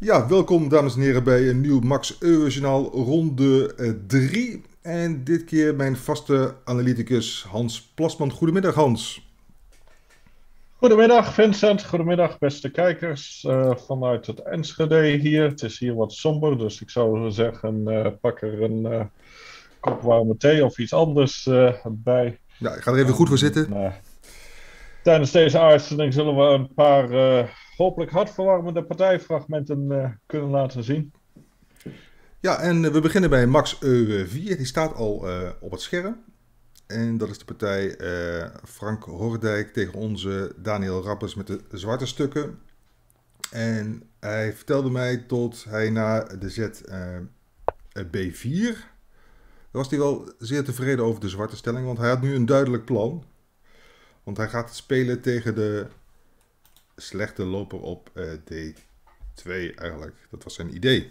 Ja, welkom dames en heren bij een nieuw Max Eurojournaal ronde 3. En dit keer mijn vaste analyticus Hans Plasman. Goedemiddag Hans. Goedemiddag Vincent, goedemiddag beste kijkers vanuit het Enschede hier. Het is hier wat somber, dus ik zou zeggen pak er een kop warme thee of iets anders bij. Ja, ik ga er even goed voor zitten. Tijdens deze uitzending zullen we een paar hopelijk hartverwarmende partijfragmenten kunnen laten zien. Ja, en we beginnen bij Max Euro 4. Die staat al op het scherm. En dat is de partij Frank Hordijk tegen onze Daniel Rappers met de zwarte stukken. En hij vertelde mij tot hij na de zet B4... was hij wel zeer tevreden over de zwarte stelling, want hij had nu een duidelijk plan. Want hij gaat spelen tegen de slechte loper op D2 eigenlijk. Dat was zijn idee.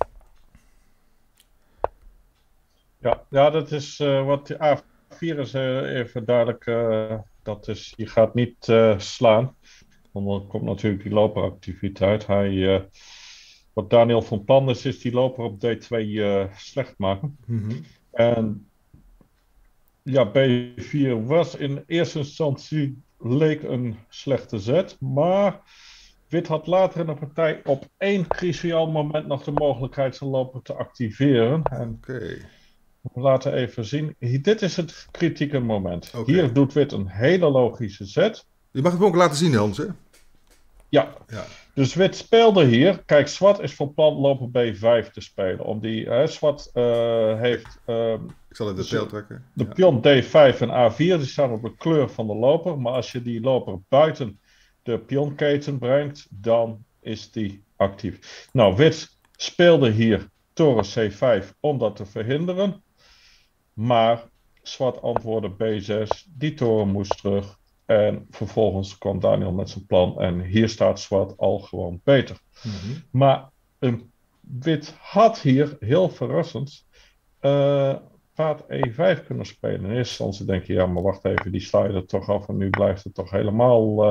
Ja, dat is wat de A4 is even duidelijk. Dat is, je gaat niet slaan. Want dan komt natuurlijk die loperactiviteit. Wat Daniel van plan is die loper op D2 slecht maken. En ja, B4 was in eerste instantie leek een slechte zet. Maar Wit had later in de partij op één cruciaal moment nog de mogelijkheid zijn loper te activeren. En we laten even zien. Dit is het kritieke moment. Hier doet Wit een hele logische zet. Je mag het ook laten zien, Hans, hè? Ja. Dus Wit speelde hier. Kijk, Zwart is van plan loper B5 te spelen. Zwart heeft... ik zal even de pijl trekken. De pion D5 en A4 die staan op de kleur van de loper. Maar als je die loper buiten de pionketen brengt, dan is die actief. Nou, Wit speelde hier toren C5 om dat te verhinderen. Maar Zwart antwoordde B6. Die toren moest terug. En vervolgens kwam Daniel met zijn plan. En hier staat Zwart al gewoon beter. Maar Wit had hier, heel verrassend, paard E5 kunnen spelen. In eerste instantie denk je, ja, maar wacht even, die sla je er toch af. En nu blijft het toch helemaal...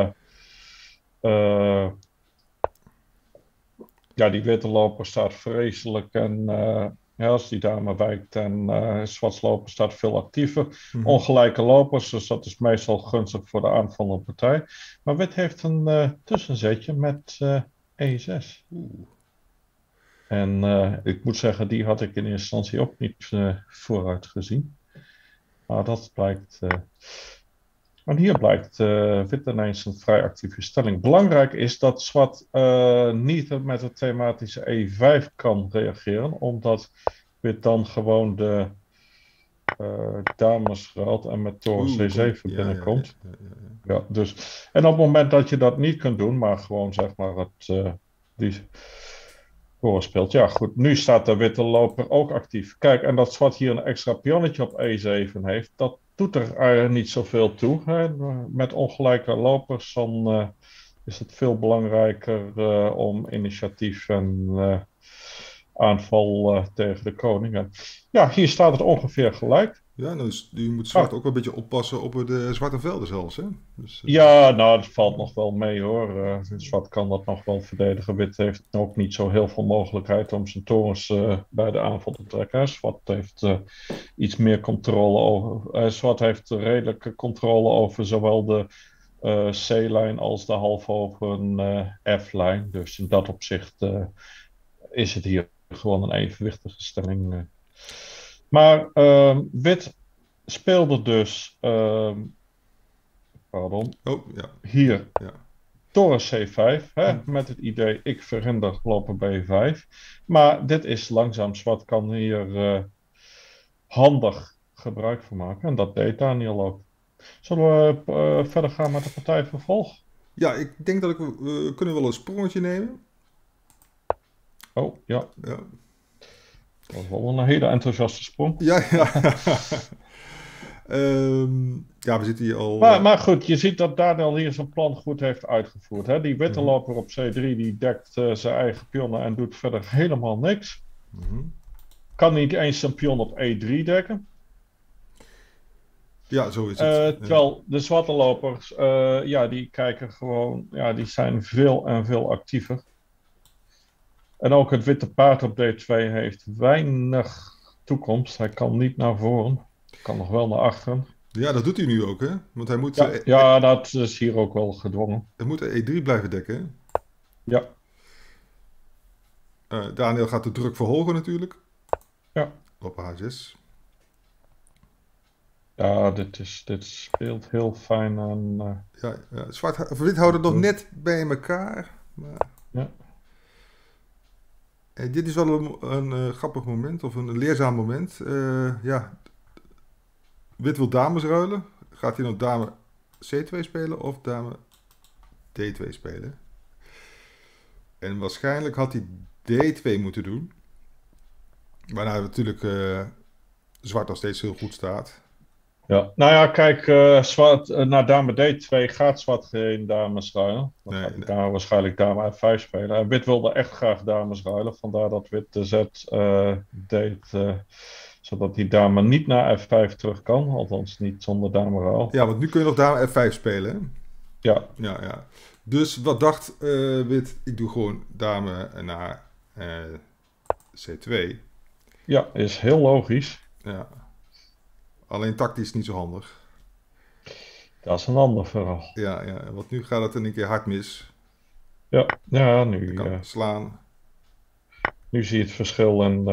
ja, die witte loper staat vreselijk. En ja, als die dame wijkt en Zwarts loper staat veel actiever. Ongelijke lopers, dus dat is meestal gunstig voor de aanvallende partij. Maar Wit heeft een tussenzetje met E6. En ik moet zeggen, die had ik in eerste instantie ook niet vooruit gezien. Maar dat blijkt... En hier blijkt Wit ineens een vrij actieve stelling. Belangrijk is dat Zwart niet met het thematische E5 kan reageren, omdat Wit dan gewoon de dames ruilt en met toren C7 binnenkomt. Ja, dus, en op het moment dat je dat niet kunt doen, maar gewoon zeg maar die toren speelt. Ja goed, nu staat de witte loper ook actief. Kijk, en dat Zwart hier een extra pionnetje op E7 heeft, dat doet er niet zoveel toe. Hè. Met ongelijke lopers dan is het veel belangrijker om initiatief en aanval tegen de koning. En, ja, hier staat het ongeveer gelijk. Ja, dus nu moet Zwart ook wel een beetje oppassen op de zwarte velden zelfs, hè? Dus, ja, nou, dat valt nog wel mee, hoor. Zwart kan dat nog wel verdedigen. Wit heeft ook niet zo heel veel mogelijkheid om zijn torens bij de aanval te trekken. Zwart heeft iets meer controle over... Zwart heeft redelijke controle over zowel de C-lijn als de halfhoven F-lijn. Dus in dat opzicht is het hier gewoon een evenwichtige stelling. Maar Wit speelde dus... hier toren C5, met het idee ik verhinder loper B5. Maar dit is langzaam. Zwart kan hier handig gebruik van maken. En dat deed Daniel ook. Zullen we verder gaan met de partijvervolg? Ja, ik denk dat we kunnen wel een sprongetje nemen. Oh, ja. Dat was wel een hele enthousiaste sprong. Ja. Ja, we zitten hier al... Maar goed, je ziet dat Daniel hier zijn plan goed heeft uitgevoerd. Hè? Die witte loper op C3, die dekt zijn eigen pionnen en doet verder helemaal niks. Kan niet eens zijn pion op E3 dekken. Ja, zo is het. Terwijl de zwarte lopers, die kijken gewoon, die zijn veel en veel actiever. En ook het witte paard op D2 heeft weinig toekomst. Hij kan niet naar voren. Kan nog wel naar achteren. Ja, dat doet hij nu ook, hè? Want hij moet, Ja, ja, dat is hier ook wel gedwongen. hij moet E3 blijven dekken, hè? Ja, Daniel gaat de druk verhogen natuurlijk. ja. Op H6. Ja, dit speelt heel fijn aan. Ja, ja, zwart of wit houden nog net bij elkaar. Maar... Ja. Dit is wel een grappig moment, of een leerzaam moment. Ja, wit wil dames ruilen. Gaat hij nou dame C2 spelen of dame D2 spelen? En waarschijnlijk had hij D2 moeten doen. Waarna natuurlijk zwart nog steeds heel goed staat. Ja, nou ja, kijk, zwart, naar dame D2 gaat zwart geen dames ruilen. Dan Nee, gaat nee. daar waarschijnlijk dame F5 spelen. En wit wilde echt graag dames ruilen, vandaar dat wit de Z deed, zodat die dame niet naar F5 terug kan, althans niet zonder dame ruil. Ja, want nu kun je nog dame F5 spelen. Hè? Ja, Ja, ja. Dus wat dacht wit? Ik doe gewoon dame naar C2. ja, is heel logisch. Ja. Alleen tactisch niet zo handig. Dat is een ander verhaal. Ja, ja, want nu gaat het in een keer hard mis. Ja, ja Je nu, kan slaan. nu zie je het verschil en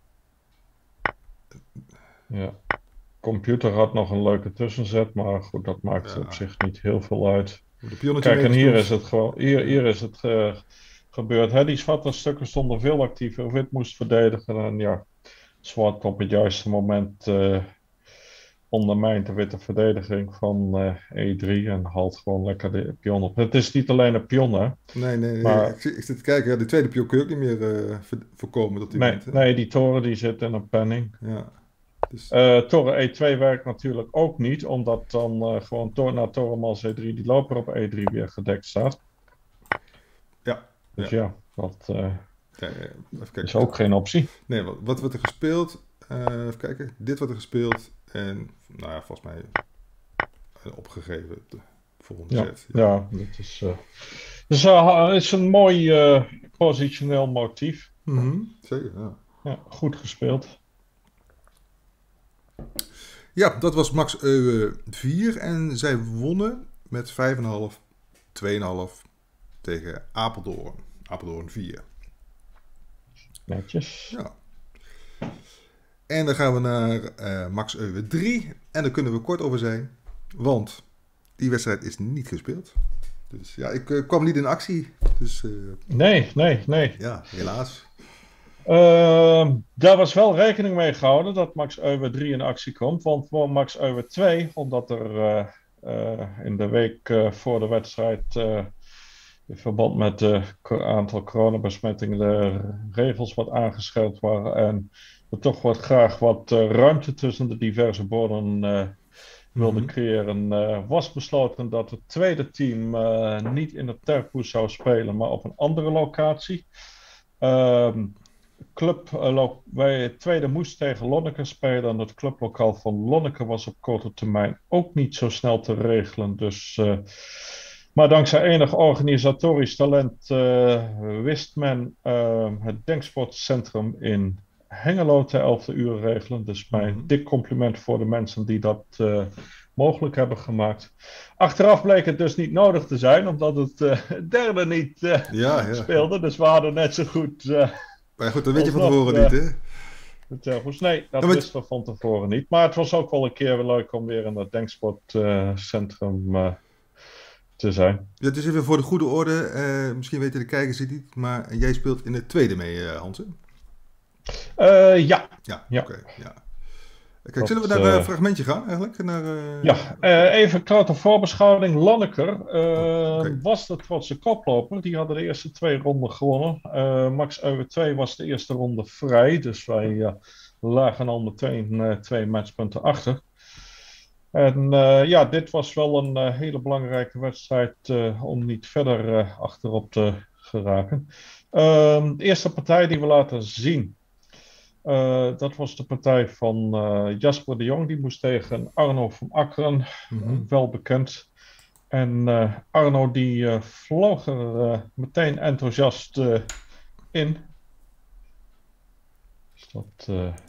ja. Computer had nog een leuke tussenzet, maar goed, dat maakt Ja. op zich niet heel veel uit. De pionnetje Kijk, en mee hier doen. is het gewoon, hier is het gebeurd. Hè? Die zwarte stukken stonden veel actiever. Wit moest verdedigen en ja, zwart op het juiste moment ondermijnt de witte verdediging van E3 en haalt gewoon lekker de pion op. Het is niet alleen een pion, hè? Nee, nee, nee. Maar Ik zit te kijken. Ja, de tweede pion kun je ook niet meer voorkomen op dit nee, moment. Hè? nee, die toren die zit in een penning. Ja. Dus, Toren E2 werkt natuurlijk ook niet, omdat dan gewoon naar toren mals E3 die loper op E3 weer gedekt staat. ja. Dus Ja. ja, dat Even kijken. is ook geen optie. Nee, wat wordt er gespeeld? Even kijken. Dit wordt er gespeeld. En, nou ja, volgens mij opgegeven de volgende Ja, set. ja, dat is, is een mooi positioneel motief. Mhm, zeker, ja. Ja, goed gespeeld. Ja, dat was Max Euwe 4 en zij wonnen met 5,5, 2,5 tegen Apeldoorn. Apeldoorn 4. Netjes. Ja. En dan gaan we naar Max Euwe 3 en daar kunnen we kort over zijn, want die wedstrijd is niet gespeeld. Dus ja, ik kwam niet in actie, dus Nee. ja, helaas. Daar was wel rekening mee gehouden dat Max Euwe 3 in actie komt. Want voor Max Euwe 2, omdat er in de week voor de wedstrijd in verband met het aantal coronabesmettingen de regels wat aangescherpt waren. En we toch wat graag wat ruimte tussen de diverse borden wilden creëren. Was besloten dat het tweede team niet in het Terpoes zou spelen, maar op een andere locatie. Wij het tweede moest tegen Lonneke spelen. En het clublokaal van Lonneke was op korte termijn ook niet zo snel te regelen. Dus, maar dankzij enig organisatorisch talent wist men het Denksportcentrum in Hengelo te 11e uur regelen. Dus mijn dik compliment voor de mensen die dat mogelijk hebben gemaakt. Achteraf bleek het dus niet nodig te zijn, omdat het derde niet speelde. Dus we hadden net zo goed... maar goed, dat weet je van tevoren niet, hè? Nee, dat wisten we van tevoren niet. Maar het was ook wel een keer leuk om weer in het Denksportcentrum te zijn. Ja, het is even voor de goede orde. Misschien weten de kijkers het niet, maar jij speelt in het tweede mee, Hansen? Ja. Ja, ja. Oké, ja. Kijk, zullen we naar een fragmentje gaan eigenlijk? Ja, even een grote voorbeschouwing. Lanneker was de trotse koploper. Die hadden de eerste 2 ronden gewonnen. Max Euwe 2 was de eerste ronde vrij. Dus wij lagen al meteen 2 matchpunten achter. En ja, dit was wel een hele belangrijke wedstrijd om niet verder achterop te geraken. De eerste partij die we laten zien. Dat was de partij van Jasper de Jong. Die moest tegen Arno van Akkeren, wel bekend. En Arno die vloog er meteen enthousiast in. Dus dat,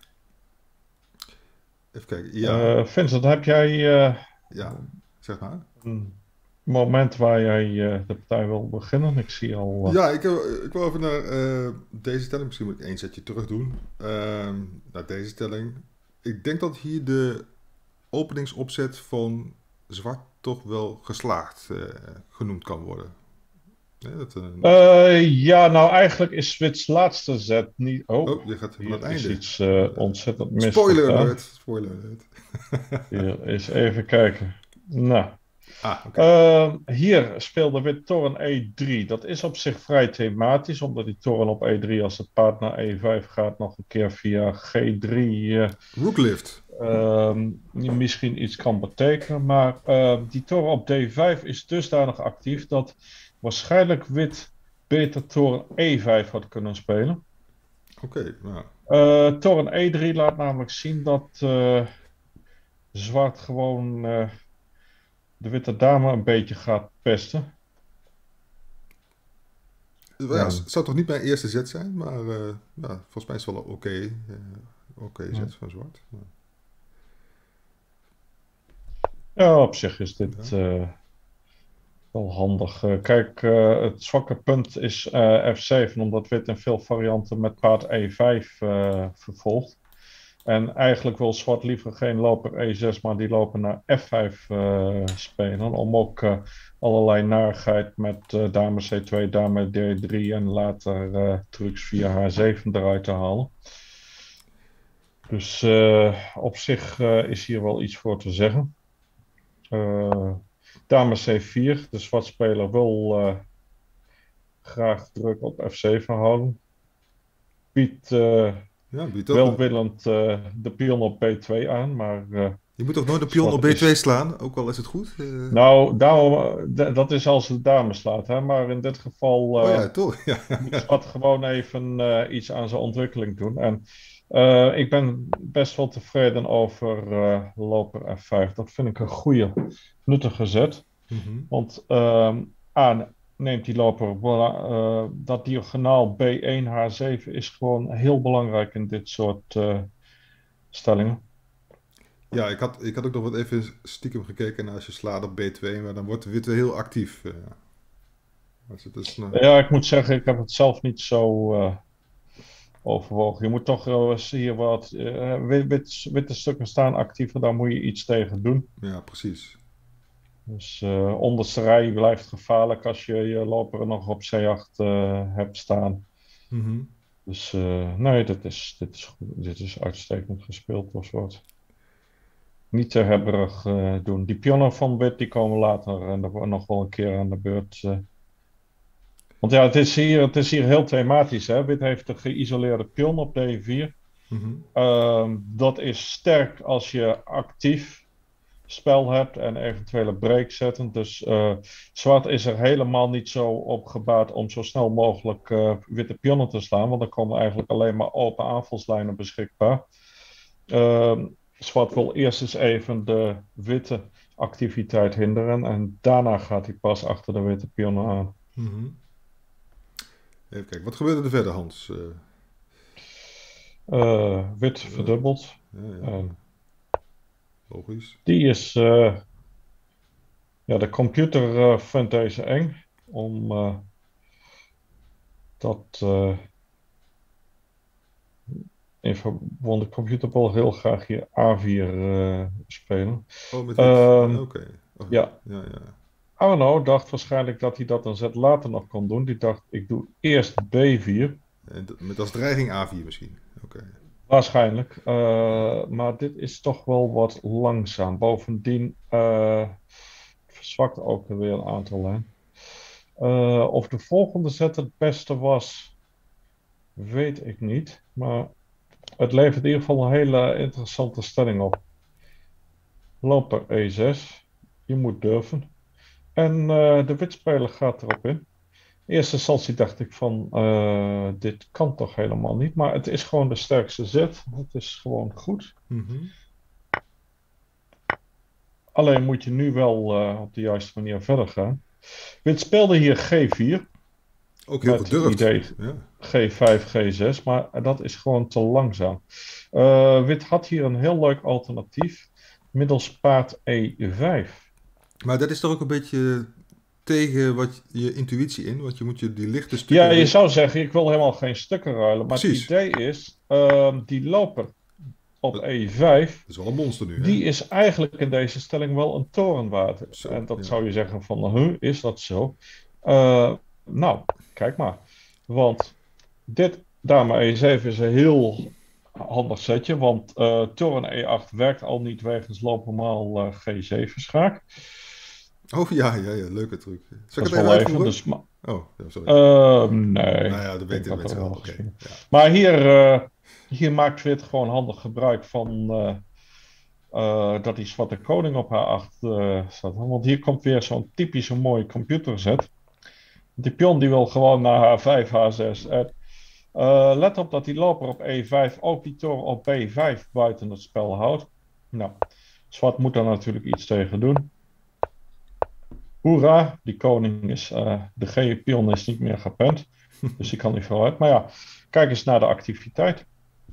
Even kijken. Ja, Vincent, heb jij ja, zeg maar. een moment waar jij de partij wil beginnen? Ik zie al. Ja, ik wil even naar deze stelling. Misschien moet ik één zetje terug doen. Naar deze stelling. Ik denk dat hier de openingsopzet van zwart toch wel geslaagd genoemd kan worden. Nee, Ja, nou eigenlijk is Wits laatste zet niet. Oh, Oh, je gaat van het hier is einde. iets ontzettend Spoiler misgegaan. alert. Spoiler alert. Hier is even kijken. Nou, Ah, oké. hier speelde wit toren E3. Dat is op zich vrij thematisch, omdat die toren op E3 als het paard naar E5 gaat nog een keer via G3 Rooklift. misschien iets kan betekenen. Maar die toren op D5 is dusdanig actief dat waarschijnlijk wit beter toren E5 had kunnen spelen. Oké, nou. Toren E3 laat namelijk zien dat zwart gewoon de witte dame een beetje gaat pesten. Ja, het zou toch niet mijn eerste zet zijn, maar ja, volgens mij is het wel een oké zet van zwart. Ja. Ja, op zich is dit Ja. wel handig. Kijk, het zwakke punt is F7, omdat wit in veel varianten met paard E5 vervolgt. En eigenlijk wil zwart liever geen loper E6, maar die lopen naar F5 spelen. Om ook allerlei narigheid met dame C2, dame D3 en later trucs via H7 eruit te halen. Dus op zich is hier wel iets voor te zeggen. Dame C4, de zwartspeler wil graag druk op F7 houden. Biedt Ja, toch, welwillend de pion op B2 aan, maar je moet toch nooit de pion op B2 slaan, ook al is het goed? nou, dat is als de dame slaat, hè? Maar in dit geval Oh ja, toch? Ja. moet zwart gewoon even iets aan zijn ontwikkeling doen. En ik ben best wel tevreden over loper F5. Dat vind ik een goede, nuttige zet. Mhm. Want A, neemt die loper dat diagonaal B1 H7 is gewoon heel belangrijk in dit soort stellingen. Ja, ik had ook nog wat even stiekem gekeken naar als je slaat op B2, maar dan wordt de witte heel actief. Dus het is, Ja, ik moet zeggen, ik heb het zelf niet zo overwogen. Je moet toch hier wat witte stukken staan actiever, daar moet je iets tegen doen. ja, precies. Dus onderste rij blijft gevaarlijk als je je loper nog op C8 hebt staan. Mhm. Dus nee, dit is uitstekend gespeeld door zwart. Niet te hebberig doen. Die pionnen van wit die komen later en er wordt nog wel een keer aan de beurt. Want ja, het is hier heel thematisch. Hè? Wit heeft een geïsoleerde pion op D4. Mhm. Dat is sterk als je actief spel hebt en eventuele break zetten. Dus zwart is er helemaal niet zo op gebaat om zo snel mogelijk witte pionnen te slaan. Want dan komen eigenlijk alleen maar open aanvalslijnen beschikbaar. Zwart wil eerst eens even de witte activiteit hinderen. En daarna gaat hij pas achter de witte pionnen aan. Mhm. Even kijken, wat gebeurde er verder, Hans? Wit verdubbeld. Ja, logisch. Die is... ja, de computer vindt deze eng. Dat... want de computer wil heel graag hier A4 spelen. Oh, met wit. Oké. Oh, Ja. Ja. Arno dacht waarschijnlijk dat hij dat een zet later nog kon doen. Die dacht, ik doe eerst B4. En met als dreiging A4 misschien. Oké. Waarschijnlijk. Maar dit is toch wel wat langzaam. Bovendien verzwakt ook weer een aantal lijnen. Of de volgende zet het beste was, weet ik niet. Maar het levert in ieder geval een hele interessante stelling op. Loper E6. Je moet durven. En de witspeler gaat erop in. In eerste instantie dacht ik van, dit kan toch helemaal niet. Maar het is gewoon de sterkste zet. Het is gewoon goed. Mhm. Alleen moet je nu wel op de juiste manier verder gaan. Wit speelde hier G4. Ook heel met het gedurfd. idee Ja. G5, G6, maar dat is gewoon te langzaam. Wit had hier een heel leuk alternatief, middels paard E5. Maar dat is toch ook een beetje tegen wat je intuïtie in, want je moet die lichte Ja, stukken je weer... zou zeggen, ik wil helemaal geen stukken ruilen, maar het Precies. idee is, die loper op Dat E5, is wel een monster nu, hè? die is eigenlijk in deze stelling wel een torenwaard. Zo, En dat ja. zou je zeggen van, is dat zo? Nou, kijk maar. Want dit dame E7 is een heel handig setje, want toren E8 werkt al niet wegens loopnormaal G7 schaak. Oh ja, leuke truc. Zal Dat ik is het even wel even, uitvoeren? dus... Oh, ja, sorry. Nee, Nou ja, dat ik denk weten de dat er mensen wel. wel Oké. misschien. Ja. Maar hier maakt Wit gewoon handig gebruik van dat die zwarte koning op H8 staat. Want hier komt weer zo'n typische mooie computerzet. Die pion die wil gewoon naar H5, H6. Let op dat die loper op E5 ook die toren op B5 buiten het spel houdt. Nou, zwart moet daar natuurlijk iets tegen doen. Hoera, die koning is, de G-pion is niet meer gepend. Dus die kan niet vooruit. Maar ja, kijk eens naar de activiteit.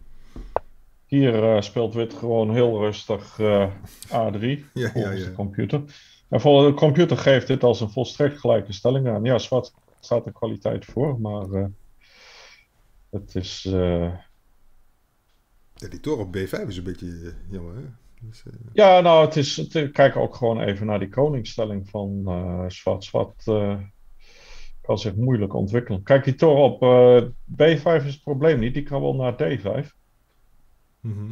Hier speelt Wit gewoon heel rustig A3 Ja, volgens ja. de computer. En voor de computer geeft dit als een volstrekt gelijke stelling aan. Ja, zwart staat de kwaliteit voor, maar het is... Ja, die toren op B5 is een beetje jammer, hè? Dus, Ja, nou, kijk ook gewoon even naar die koningsstelling van zwart. Zwart kan zich moeilijk ontwikkelen. Kijk, die toren op B5 is het probleem niet. Die kan wel naar D5. mhm.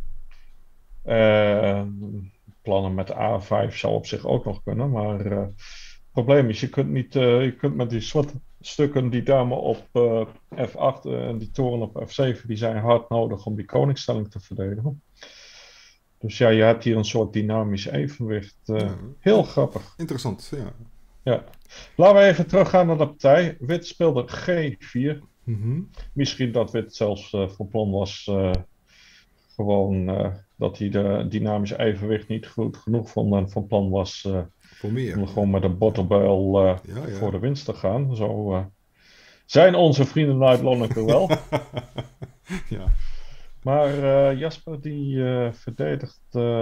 Plannen met A5 zou op zich ook nog kunnen, maar het probleem is, je kunt met die zwarte stukken die dame op F8 en die toren op F7, die zijn hard nodig om die koningsstelling te verdedigen. Dus ja, je hebt hier een soort dynamisch evenwicht. Ja, Heel grappig. interessant, ja. Ja. Laten we even teruggaan naar de partij. Wit speelde G4. Mhm. Misschien dat Wit zelfs van plan was gewoon dat hij de dynamisch evenwicht niet goed genoeg vond en van plan was Voor meer. om gewoon met een botterbuil Ja. voor de winst te gaan. Zo zijn onze vrienden uit Lonneke wel. Ja. Maar Jasper die verdedigt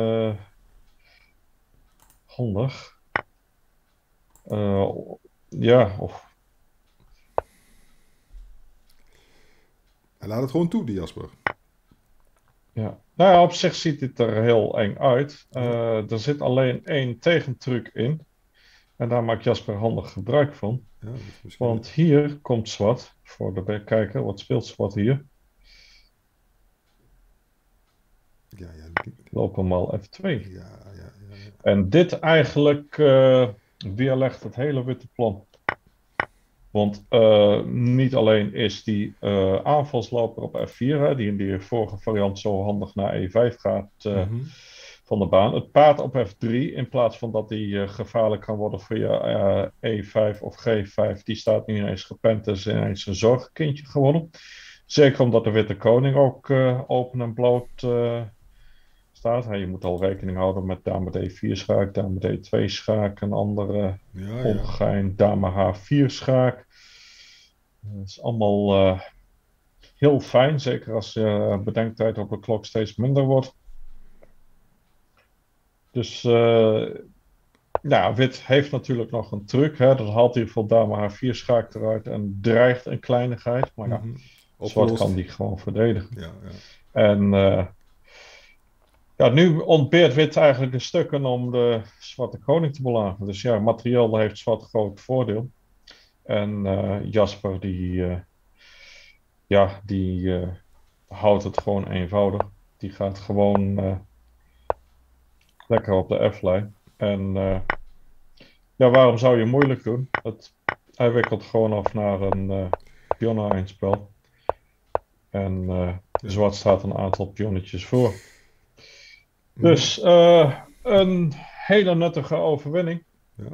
handig. Ja, of Hij laat het gewoon toe, die Jasper. ja. Nou ja, op zich ziet het er heel eng uit. Er zit alleen één tegentruc in. En daar maakt Jasper handig gebruik van. Ja, dat is misschien... Want hier komt zwart, voor de kijker, wat speelt zwart hier? Ja. Loopnormaal F2. Ja. En dit eigenlijk weerlegt het hele witte plan. Want niet alleen is die aanvalsloper op F4, hè, die in die vorige variant zo handig naar E5 gaat van de baan. Het paard op F3, in plaats van dat die gevaarlijk kan worden via E5 of G5, die staat nu ineens gepend, is ineens een zorgkindje geworden. Zeker omdat de witte koning ook open en bloot staat. Je moet al rekening houden met dame D4 schaak, dame D2 schaak, een andere ongein, dame H4 schaak. Dat is allemaal heel fijn, zeker als je bedenktijd op de klok steeds minder wordt. Dus wit heeft natuurlijk nog een truc. Hè? Dat haalt hij voor dame H4 schaak eruit en dreigt een kleinigheid. Maar ja, zwart kan die gewoon verdedigen. Ja. En nu ontbeert wit eigenlijk de stukken om de zwarte koning te belagen. Dus ja, materieel heeft zwart groot voordeel. En Jasper die houdt het gewoon eenvoudig. Die gaat gewoon lekker op de F-lijn. En waarom zou je moeilijk doen? Hij wikkelt gewoon af naar een pionnenspel. En zwart staat een aantal pionnetjes voor. Dus een hele nuttige overwinning. Ja.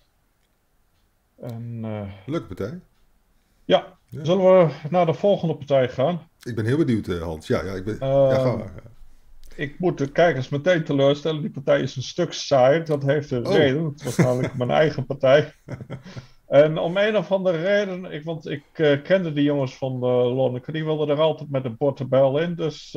En, leuke partij. Ja, zullen we naar de volgende partij gaan? Ik ben heel benieuwd, Hans. Ja, ga maar. Ik moet de kijkers meteen teleurstellen. Die partij is een stuk saai. Dat heeft een reden. Het was namelijk mijn eigen partij. En om een of andere reden, want ik kende die jongens van Lonneke, die wilden er altijd met de bottenbel in. Dus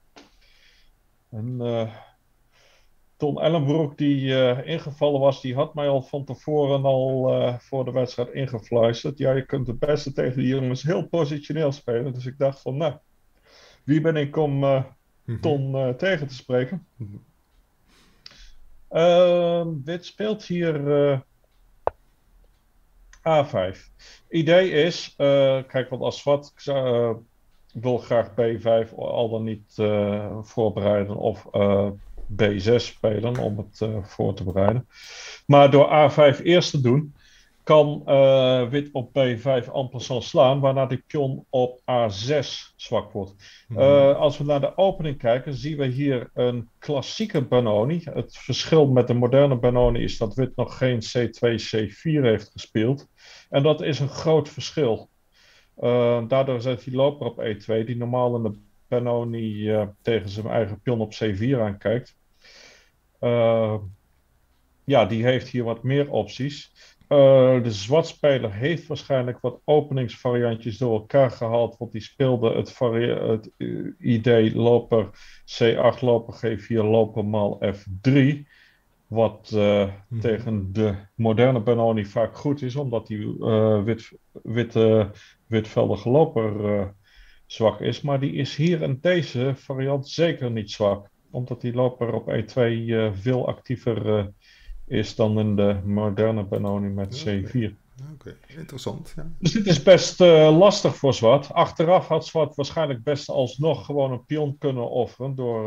en, Ton Ellenbroek, die ingevallen was, die had mij al van tevoren voor de wedstrijd ingefluisterd. Ja, je kunt het beste tegen die jongens heel positioneel spelen. Dus ik dacht van, nou, wie ben ik om Ton tegen te spreken? Dit speelt hier A5. Idee is, kijk, want als wat wil graag B5 al dan niet voorbereiden of B6 spelen om het voor te bereiden. Maar door A5 eerst te doen, kan wit op B5 en passant slaan, waarna die pion op A6 zwak wordt. Als we naar de opening kijken, zien we hier een klassieke Benoni. Het verschil met de moderne Benoni is dat wit nog geen C2, C4 heeft gespeeld. En dat is een groot verschil. Daardoor zet hij loper op E2, die normaal in de Benoni tegen zijn eigen pion op C4 aankijkt. Ja, die heeft hier wat meer opties. De zwartspeler heeft waarschijnlijk wat openingsvariantjes door elkaar gehaald, want die speelde het idee loper C8, loper G4, loper maal F3. Wat tegen de moderne Benoni vaak goed is, omdat die witveldige loper zwak is. Maar die is hier in deze variant zeker niet zwak, omdat die loper op E2 veel actiever is dan in de moderne Benoni met C4. Oké, interessant. Ja. Dus dit is best lastig voor zwart. Achteraf had zwart waarschijnlijk best alsnog gewoon een pion kunnen offeren door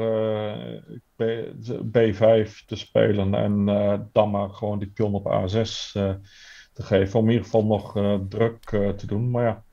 B5 te spelen en dan maar gewoon die pion op A6 te geven. Om in ieder geval nog druk te doen. Maar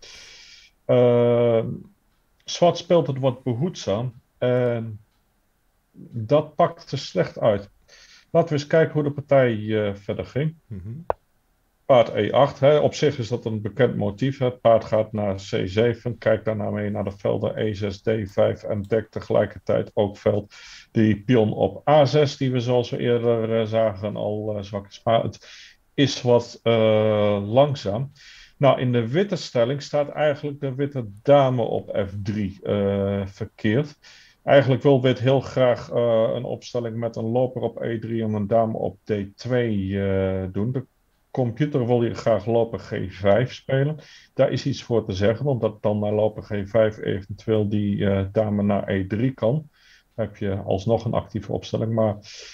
ja, zwart speelt het wat behoedzaam en dat pakte slecht uit. Laten we eens kijken hoe de partij verder ging. Paard E8. Hè. Op zich is dat een bekend motief. Het paard gaat naar C7. Kijkt daarna mee naar de velden E6, D5 en dekt tegelijkertijd ook veld die pion op A6, die we zoals we eerder zagen al zwak is. Maar het is wat langzaam. Nou, in de witte stelling staat eigenlijk de witte dame op F3 verkeerd. Eigenlijk wil wit heel graag een opstelling met een loper op E3 en een dame op D2 doen. De computer wil hier graag loper G5 spelen. Daar is iets voor te zeggen, omdat dan naar loper G5 eventueel die dame naar E3 kan. Dan heb je alsnog een actieve opstelling. Maar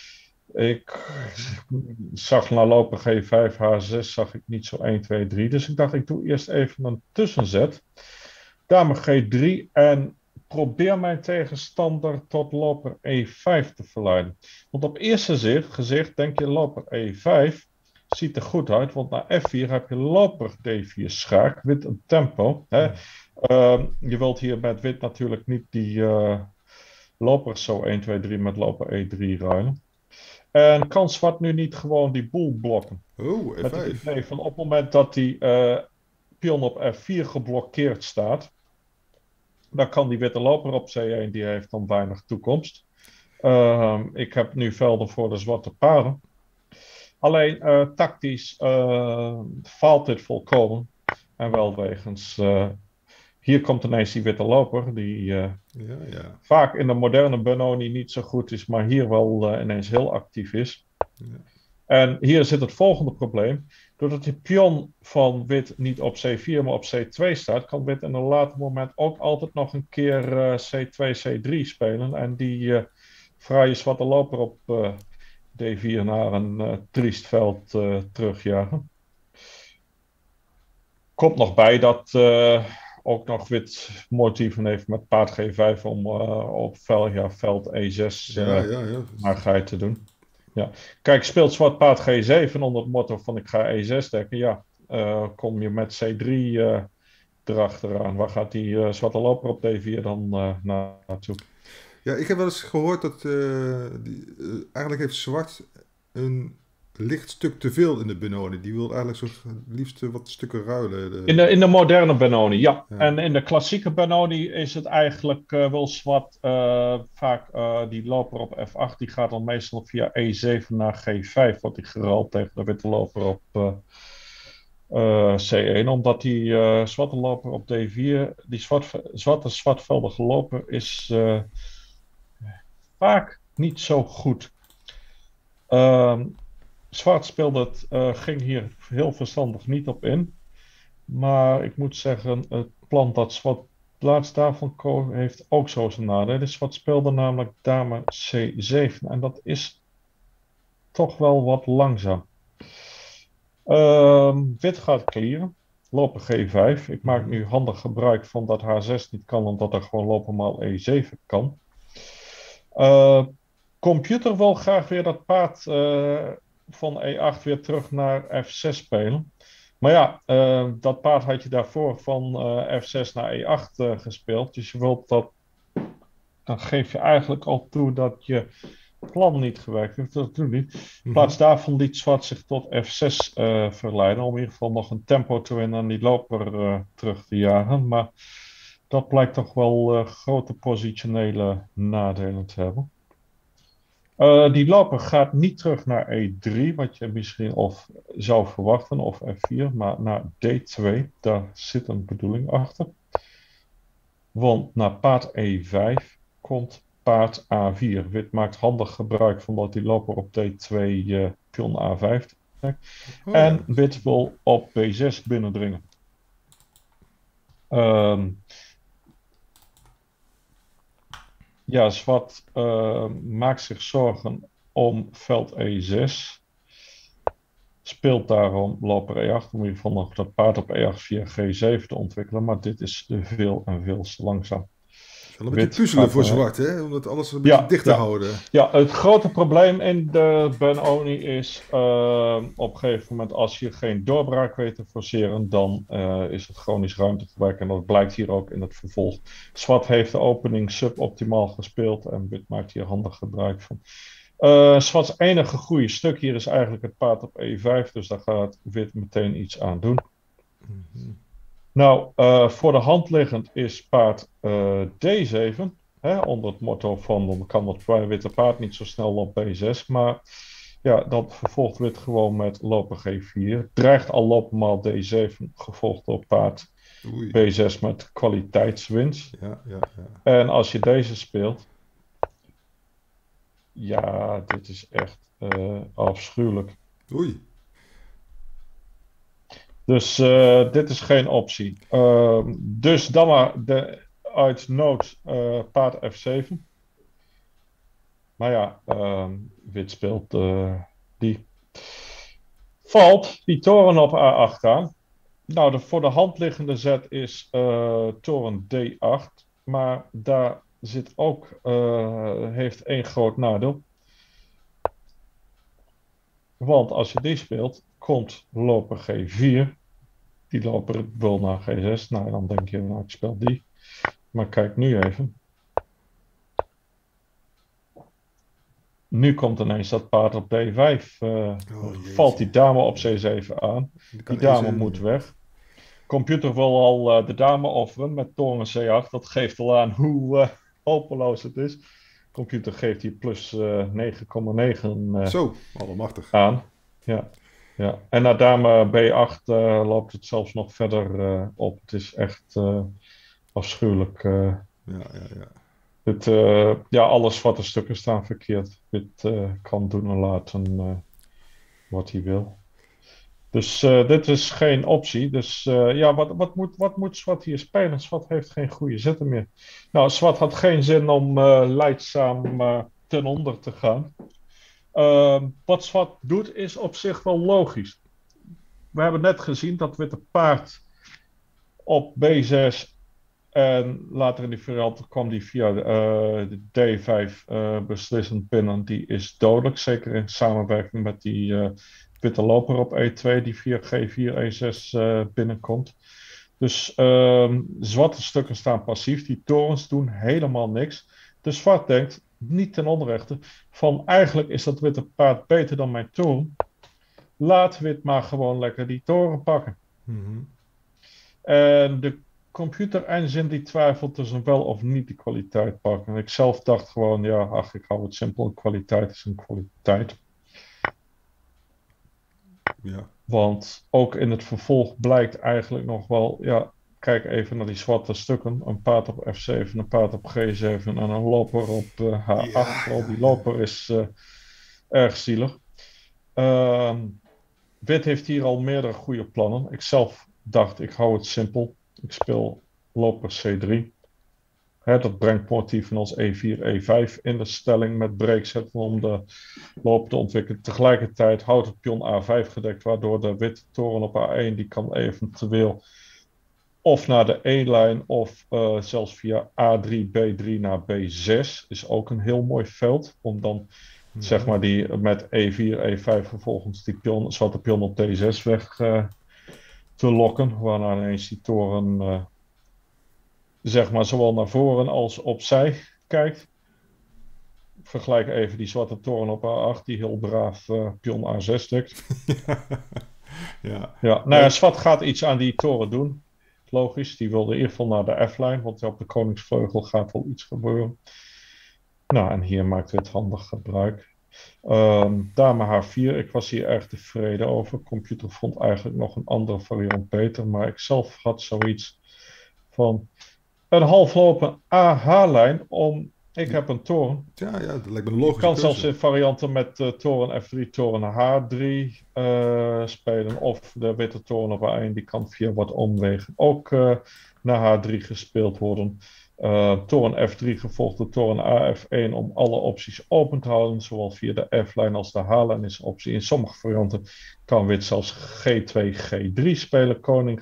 ik zag naar loper G5, H6 zag ik niet zo 1, 2, 3. Dus ik dacht, ik doe eerst even een tussenzet. Dame G3 en probeer mijn tegenstander tot loper E5 te verleiden. Want op eerste gezicht denk je loper E5 ziet er goed uit, want na F4 heb je loper D4 schaak, wit een tempo. Hè? Je wilt hier met wit natuurlijk niet die lopers zo 1, 2, 3 met loper E3 ruilen. En kan zwart nu niet gewoon die boel blokken? Oh, F5. Met het idee van op het moment dat die pion op F4 geblokkeerd staat, dan kan die witte loper op C1, die heeft dan weinig toekomst. Ik heb nu velden voor de zwarte paarden. Alleen tactisch faalt dit volkomen. En wel wegens, hier komt ineens die witte loper, die vaak in de moderne Benoni niet zo goed is, maar hier wel ineens heel actief is. Ja. En hier zit het volgende probleem. Doordat die pion van wit niet op C4, maar op C2 staat, kan wit in een later moment ook altijd nog een keer C2, C3 spelen. En die fraaie zwarte loper op D4 naar een triest veld terugjagen. Komt nog bij dat ook nog wit motieven heeft met paard G5 om op veld E6 maar geit te doen. Ja. Kijk, speelt zwart paard G7 onder het motto van ik ga E6 dekken. Ja, kom je met C3 erachteraan. Waar gaat die zwarte loper op D4 dan naartoe? Ja, ik heb wel eens gehoord dat eigenlijk heeft zwart een licht stuk te veel in de Benoni. Die wil eigenlijk zo liefst wat stukken ruilen. In de moderne Benoni, ja. En in de klassieke Benoni is het eigenlijk wel zwart. Vaak die loper op F8, die gaat dan meestal via E7 naar G5. Wordt die geruild tegen de witte loper op C1, omdat die zwarte loper op D4, die zwarte zwartveldige loper is vaak niet zo goed. Ehm, Zwart speelde het, ging hier heel verstandig niet op in. Maar ik moet zeggen, het plan dat Zwart plaats daarvan koos, heeft ook zo zijn nadelen. Zwart speelde namelijk dame C7 en dat is toch wel wat langzaam. Wit gaat clearen. Lopen G5. Ik maak nu handig gebruik van dat H6 niet kan, omdat er gewoon lopen maal E7 kan. Computer wil graag weer dat paard van E8 weer terug naar F6 spelen. Maar ja, dat paard had je daarvoor van F6 naar E8 gespeeld. Dus je wilt dat, dan geef je eigenlijk al toe dat je plan niet gewerkt heeft. Dat doet niet. In plaats daarvan liet Zwart zich tot F6 verleiden. Om in ieder geval nog een tempo te winnen en die loper terug te jagen. Maar dat blijkt toch wel grote positionele nadelen te hebben. Die loper gaat niet terug naar E3, wat je misschien of zou verwachten, of F4, maar naar D2. Daar zit een bedoeling achter. Want naar paard E5 komt paard A4. Wit maakt handig gebruik van dat die loper op D2 pion A5 trekt. En wit wil op B6 binnendringen. Ja, zwart maakt zich zorgen om veld E6. Speelt daarom loper E8 om in ieder geval nog dat paard op E8 via G7 te ontwikkelen. Maar dit is veel en veel te langzaam. Wel een beetje puzzelen voor zwart, hè? Om dat alles een beetje dicht te houden. Ja, het grote probleem in de Ben-Oni is op een gegeven moment als je geen doorbraak weet te forceren, dan is het chronisch ruimtegebrek. En dat blijkt hier ook in het vervolg. Zwart heeft de opening suboptimaal gespeeld en wit maakt hier handig gebruik van. Zwarts enige goede stuk hier is eigenlijk het paard op E5, dus daar gaat wit meteen iets aan doen. Nou, voor de hand liggend is paard D7. Hè, onder het motto van dan kan dat witte paard niet zo snel op B6. Maar ja, dan vervolgt wit gewoon met loper G4. Dreigt al lopen maal D7, gevolgd door paard B6 met kwaliteitswinst. Ja. En als je deze speelt, ja, dit is echt afschuwelijk. Oei. Dus dit is geen optie. Dus dan maar uit nood paard F7. Maar ja, wit speelt die. Valt die toren op A8 aan. Nou, voor de hand liggende zet is toren D8. Maar daar zit ook, heeft één groot nadeel. Want als je die speelt, komt loper G4. Die loper wil naar G6. Nou, dan denk je, nou, ik speel die. Maar kijk nu even. Nu komt ineens dat paard op D5. Valt die dame op C7 aan. Die dame moet weg. Computer wil al de dame offeren met toren C8. Dat geeft al aan hoe hopeloos het is. Computer geeft hier plus 9,9 Zo, allemachtig. aan. Ja. En naar dame B8 loopt het zelfs nog verder op. Het is echt afschuwelijk. Alle zwarte stukken staan verkeerd. Dit kan doen en laten wat hij wil. Dus dit is geen optie. Dus wat moet zwart hier spelen? Zwart heeft geen goede zetten meer. Nou, zwart had geen zin om leidzaam ten onder te gaan. Wat zwart doet is op zich wel logisch. We hebben net gezien dat witte paard op B6 en later in die variant kwam die via de D5 beslissend binnen. Die is dodelijk, zeker in samenwerking met die witte loper op E2 die via G4, E6 binnenkomt. Dus zwarte stukken staan passief. Die torens doen helemaal niks. Dus zwart denkt, niet ten onrechte, van eigenlijk is dat witte paard beter dan mijn toren. Laat wit maar gewoon lekker die toren pakken. En de computer engine die twijfelt tussen wel of niet die kwaliteit pakken. En ik zelf dacht gewoon, ik hou het simpel. Kwaliteit is een kwaliteit. Ja. Want ook in het vervolg blijkt eigenlijk nog wel, ja, kijk even naar die zwarte stukken. Een paard op F7, een paard op G7 en een loper op H8. Ja, Vooral ja, die ja. loper is erg zielig. Ehm, Wit heeft hier al meerdere goede plannen. Ik zelf dacht, ik hou het simpel. Ik speel loper C3. Dat brengt motieven als E4, E5 in de stelling met breekzetten om de loper te ontwikkelen. Tegelijkertijd houdt het pion A5 gedekt, waardoor de witte toren op A1 die kan eventueel of naar de E-lijn of zelfs via A3, B3 naar B6 is ook een heel mooi veld. Om dan zeg maar die met E4, E5 vervolgens die zwarte pion op D6 weg te lokken. Waarna ineens die toren zeg maar zowel naar voren als opzij kijkt. Vergelijk even die zwarte toren op A8 die heel braaf pion A6 stikt. Ja. Ja, nou ja, zwart gaat iets aan die toren doen. Logisch, die wilde in ieder geval naar de F-lijn, want op de koningsvleugel gaat wel iets gebeuren. Nou, en hier maakt het handig gebruik. Dame H4, ik was hier erg tevreden over. Computer vond eigenlijk nog een andere variant beter, maar ik zelf had zoiets van een halflopen AH-lijn om. Ik heb een toren. Ja, dat lijkt me een Je logische kan zelfs keuze. in varianten met toren F3, toren H3 spelen. Of de witte toren op A1, die kan via wat omwegen ook naar H3 gespeeld worden. Toren F3 gevolgd door toren AF1 om alle opties open te houden. Zowel via de F-lijn als de H-lijn is optie. In sommige varianten kan wit zelfs G2, G3 spelen. Koning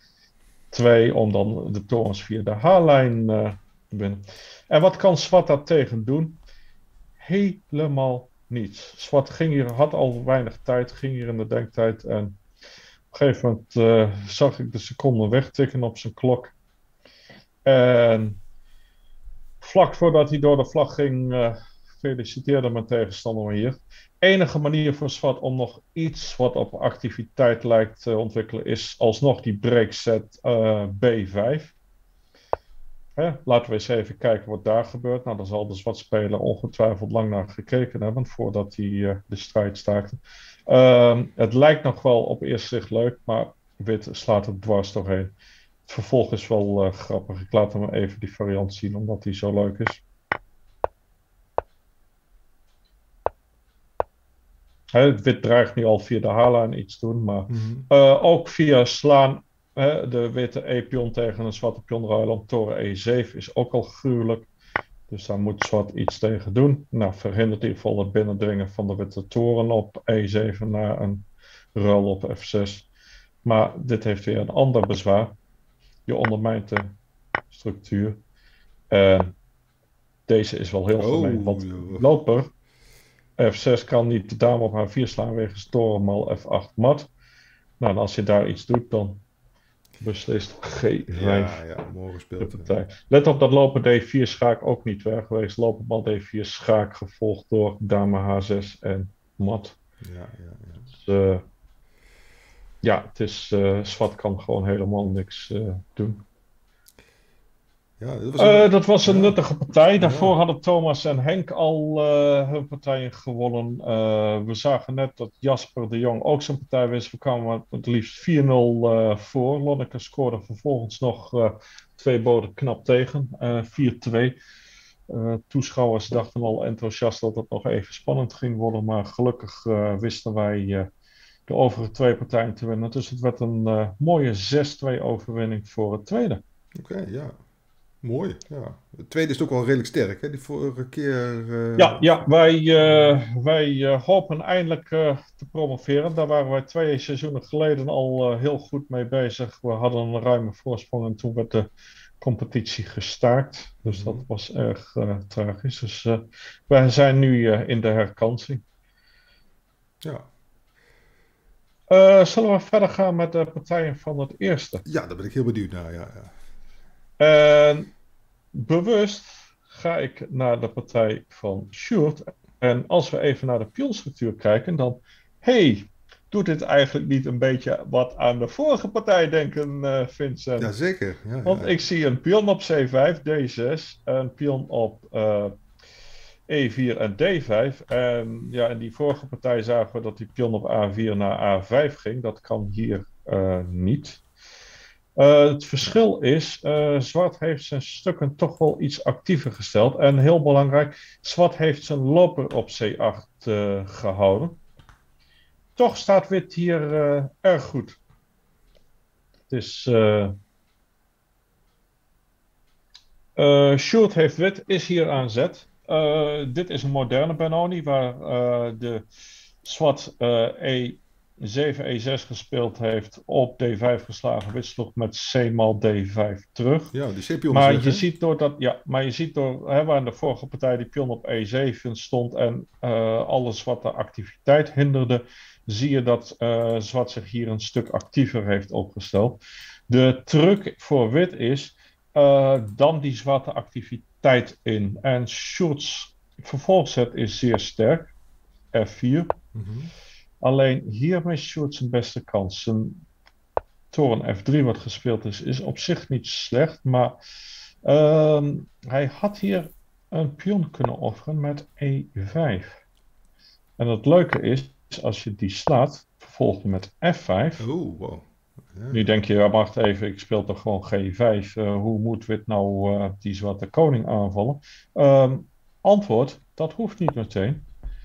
G2 om dan de torens via de H-lijn te winnen. En wat kan zwart daartegen doen? Helemaal niets. Zwart had al weinig tijd, ging hier in de denktijd. En op een gegeven moment zag ik de seconden wegtikken op zijn klok. En vlak voordat hij door de vlag ging, feliciteerde mijn tegenstander me hier. Enige manier voor zwart om nog iets wat op activiteit lijkt te ontwikkelen is alsnog die breakset B5. Laten we eens even kijken wat daar gebeurt. Nou, daar zal de zwartspeler ongetwijfeld lang naar gekeken hebben voordat hij de strijd staakte. Het lijkt nog wel op eerste zicht leuk, maar wit slaat er dwars doorheen. Het vervolg is wel grappig. Ik laat hem even die variant zien, omdat die zo leuk is. Het wit dreigt nu al via de H-lijn iets te doen, maar ook via slaan. De witte E-pion tegen een zwarte pion ruilen om toren E7 is ook al gruwelijk. Dus daar moet zwart iets tegen doen. Nou, verhindert in ieder geval het binnendringen van de witte toren op E7 naar een ruil op F6. Maar dit heeft weer een ander bezwaar. Je ondermijnt de structuur. Deze is wel heel gemeen, want loper F6 kan niet de dame op H4 slaan wegens toren mal F8 mat. Nou, en als je daar iets doet, dan beslist G5. Ja, mooi gespeeld. Let op dat loper D4 schaak ook niet weg geweest. Loper mal D4 schaak gevolgd door dame H6 en mat. Dus, het is zwart kan gewoon helemaal niks doen. Ja, dat was een nuttige partij. Daarvoor hadden Thomas en Henk al hun partijen gewonnen. We zagen net dat Jasper de Jong ook zijn partij wist. We kwamen met liefst 4-0 voor. Lonneke scoorde vervolgens nog 2 boden knap tegen. 4-2. Toeschouwers dachten al enthousiast dat het nog even spannend ging worden. Maar gelukkig wisten wij de overige 2 partijen te winnen. Dus het werd een mooie 6-2 overwinning voor het tweede. Oké, ja. Mooi, ja. Het tweede is ook wel redelijk sterk, hè? Die vorige keer... Ja, wij hopen eindelijk te promoveren. Daar waren wij 2 seizoenen geleden al heel goed mee bezig. We hadden een ruime voorsprong en toen werd de competitie gestaakt. Dus dat was erg tragisch. Dus wij zijn nu in de herkansing. Ja. Zullen we verder gaan met de partijen van het eerste? Ja, daar ben ik heel benieuwd naar, ja. Bewust ga ik naar de partij van Sjoerd. En als we even naar de pionstructuur kijken, dan... doet dit eigenlijk niet een beetje wat aan de vorige partij denken, Vincent? Jazeker. Want ik zie een pion op C5, D6, een pion op E4 en D5. En ja, in die vorige partij zagen we dat die pion op A4 naar A5 ging. Dat kan hier niet. Het verschil is, zwart heeft zijn stukken toch wel iets actiever gesteld. En heel belangrijk, zwart heeft zijn loper op C8 gehouden. Toch staat wit hier erg goed. Het is... Short heeft wit, is hier aan zet. Dit is een moderne Benoni waar de zwart E7, E6 gespeeld heeft, op D5 geslagen. Wit sloeg met C mal D5 terug. Ja, die C-pion is Maar weg, je hè? ziet door dat, ja, maar je ziet door, hè, waar in de vorige partij die pion op E7 stond en alles wat de activiteit hinderde, zie je dat zwart zich hier een stuk actiever heeft opgesteld. De truc voor wit is dan die zwarte activiteit in. En Schurz vervolgzet is zeer sterk, F4. Alleen hier mist Schurz zijn beste kans. Zijn toren F3 wat gespeeld is op zich niet slecht, maar hij had hier een pion kunnen offeren met E5. En het leuke is, als je die slaat, vervolgens met F5. Oh, wow. Ja. Nu denk je, ja, wacht even, ik speel toch gewoon G5. Hoe moet wit nou die zwarte koning aanvallen? Antwoord, dat hoeft niet meteen.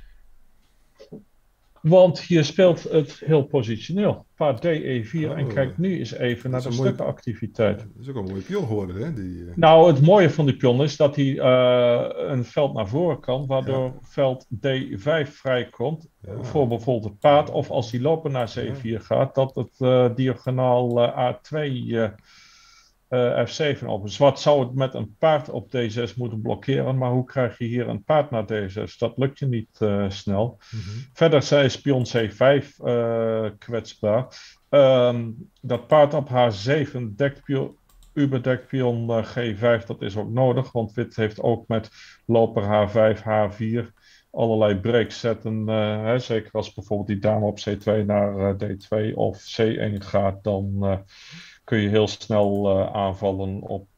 Want je speelt het heel positioneel. Paard D, E4 en kijk nu eens even naar de stukkenactiviteit. Dat is ook een mooie pion geworden, hè? Nou, het mooie van die pion is dat hij een veld naar voren kan, waardoor veld D5 vrijkomt voor bijvoorbeeld het paard. Of als die loper naar C4 gaat, dat het diagonaal A2 F7 op. Zwart zou het met een paard op D6 moeten blokkeren, maar hoe krijg je hier een paard naar D6? Dat lukt je niet snel. Verder zij is pion C5 kwetsbaar. Dat paard op H7 dekt pion G5, dat is ook nodig, want wit heeft ook met loper H5, H4 allerlei breaks zetten. Zeker als bijvoorbeeld die dame op C2 naar D2 of C1 gaat, dan kun je heel snel aanvallen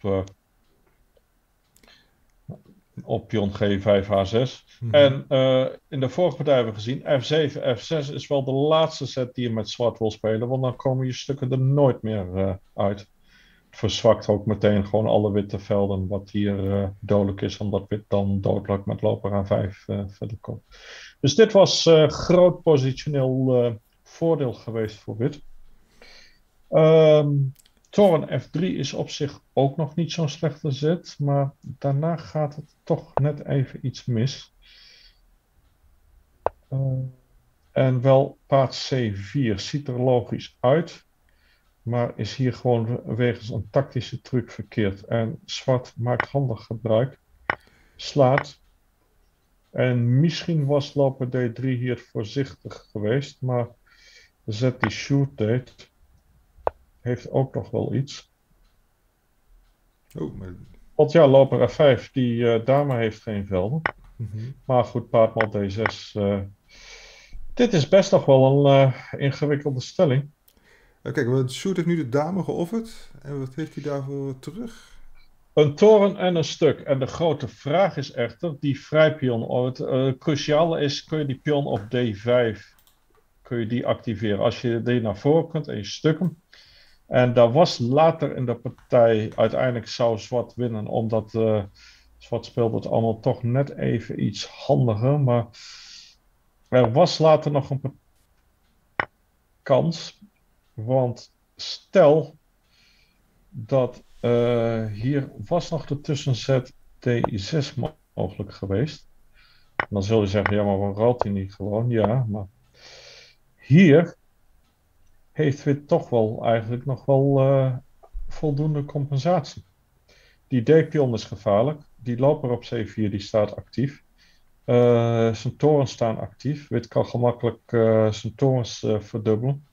op pion G5, H6. En in de vorige partij hebben we gezien, F7, F6 is wel de laatste set die je met zwart wil spelen, want dan komen je stukken er nooit meer uit. Het verzwakt ook meteen gewoon alle witte velden, wat hier dodelijk is, omdat wit dan dodelijk met loper H5 verder komt. Dus dit was groot positioneel voordeel geweest voor wit. Toren F3 is op zich ook nog niet zo'n slechte zet, maar daarna gaat het toch net even iets mis. En wel paard C4 ziet er logisch uit, maar is hier gewoon wegens een tactische truc verkeerd. En zwart maakt handig gebruik, slaat. En misschien was loper D3 hier voorzichtig geweest, maar de zet die shoot deed, heeft ook nog wel iets. Want ja, loper F5, die dame heeft geen velden. Maar goed, paard mal D6. Dit is best nog wel een ingewikkelde stelling. Kijk, Sjoerd heeft nu de dame geofferd. En wat heeft hij daarvoor terug? Een toren en een stuk. En de grote vraag is echter, die vrijpion. Het cruciale is, kun je die pion op D5 kun je die activeren? Als je die naar voren kunt en je stukken. En daar was later in de partij, uiteindelijk zou zwart winnen, omdat zwart speelde het allemaal toch net even iets handiger. Maar er was later nog een kans, want stel dat hier was nog de tussenzet D6 mogelijk geweest. Dan zul je zeggen, ja, maar waarom rolt hij niet gewoon? Ja, maar hier heeft wit toch wel eigenlijk nog wel voldoende compensatie. Die D-pion is gevaarlijk. Die loper op C4 die staat actief. Zijn torens staan actief. Wit kan gemakkelijk zijn torens verdubbelen.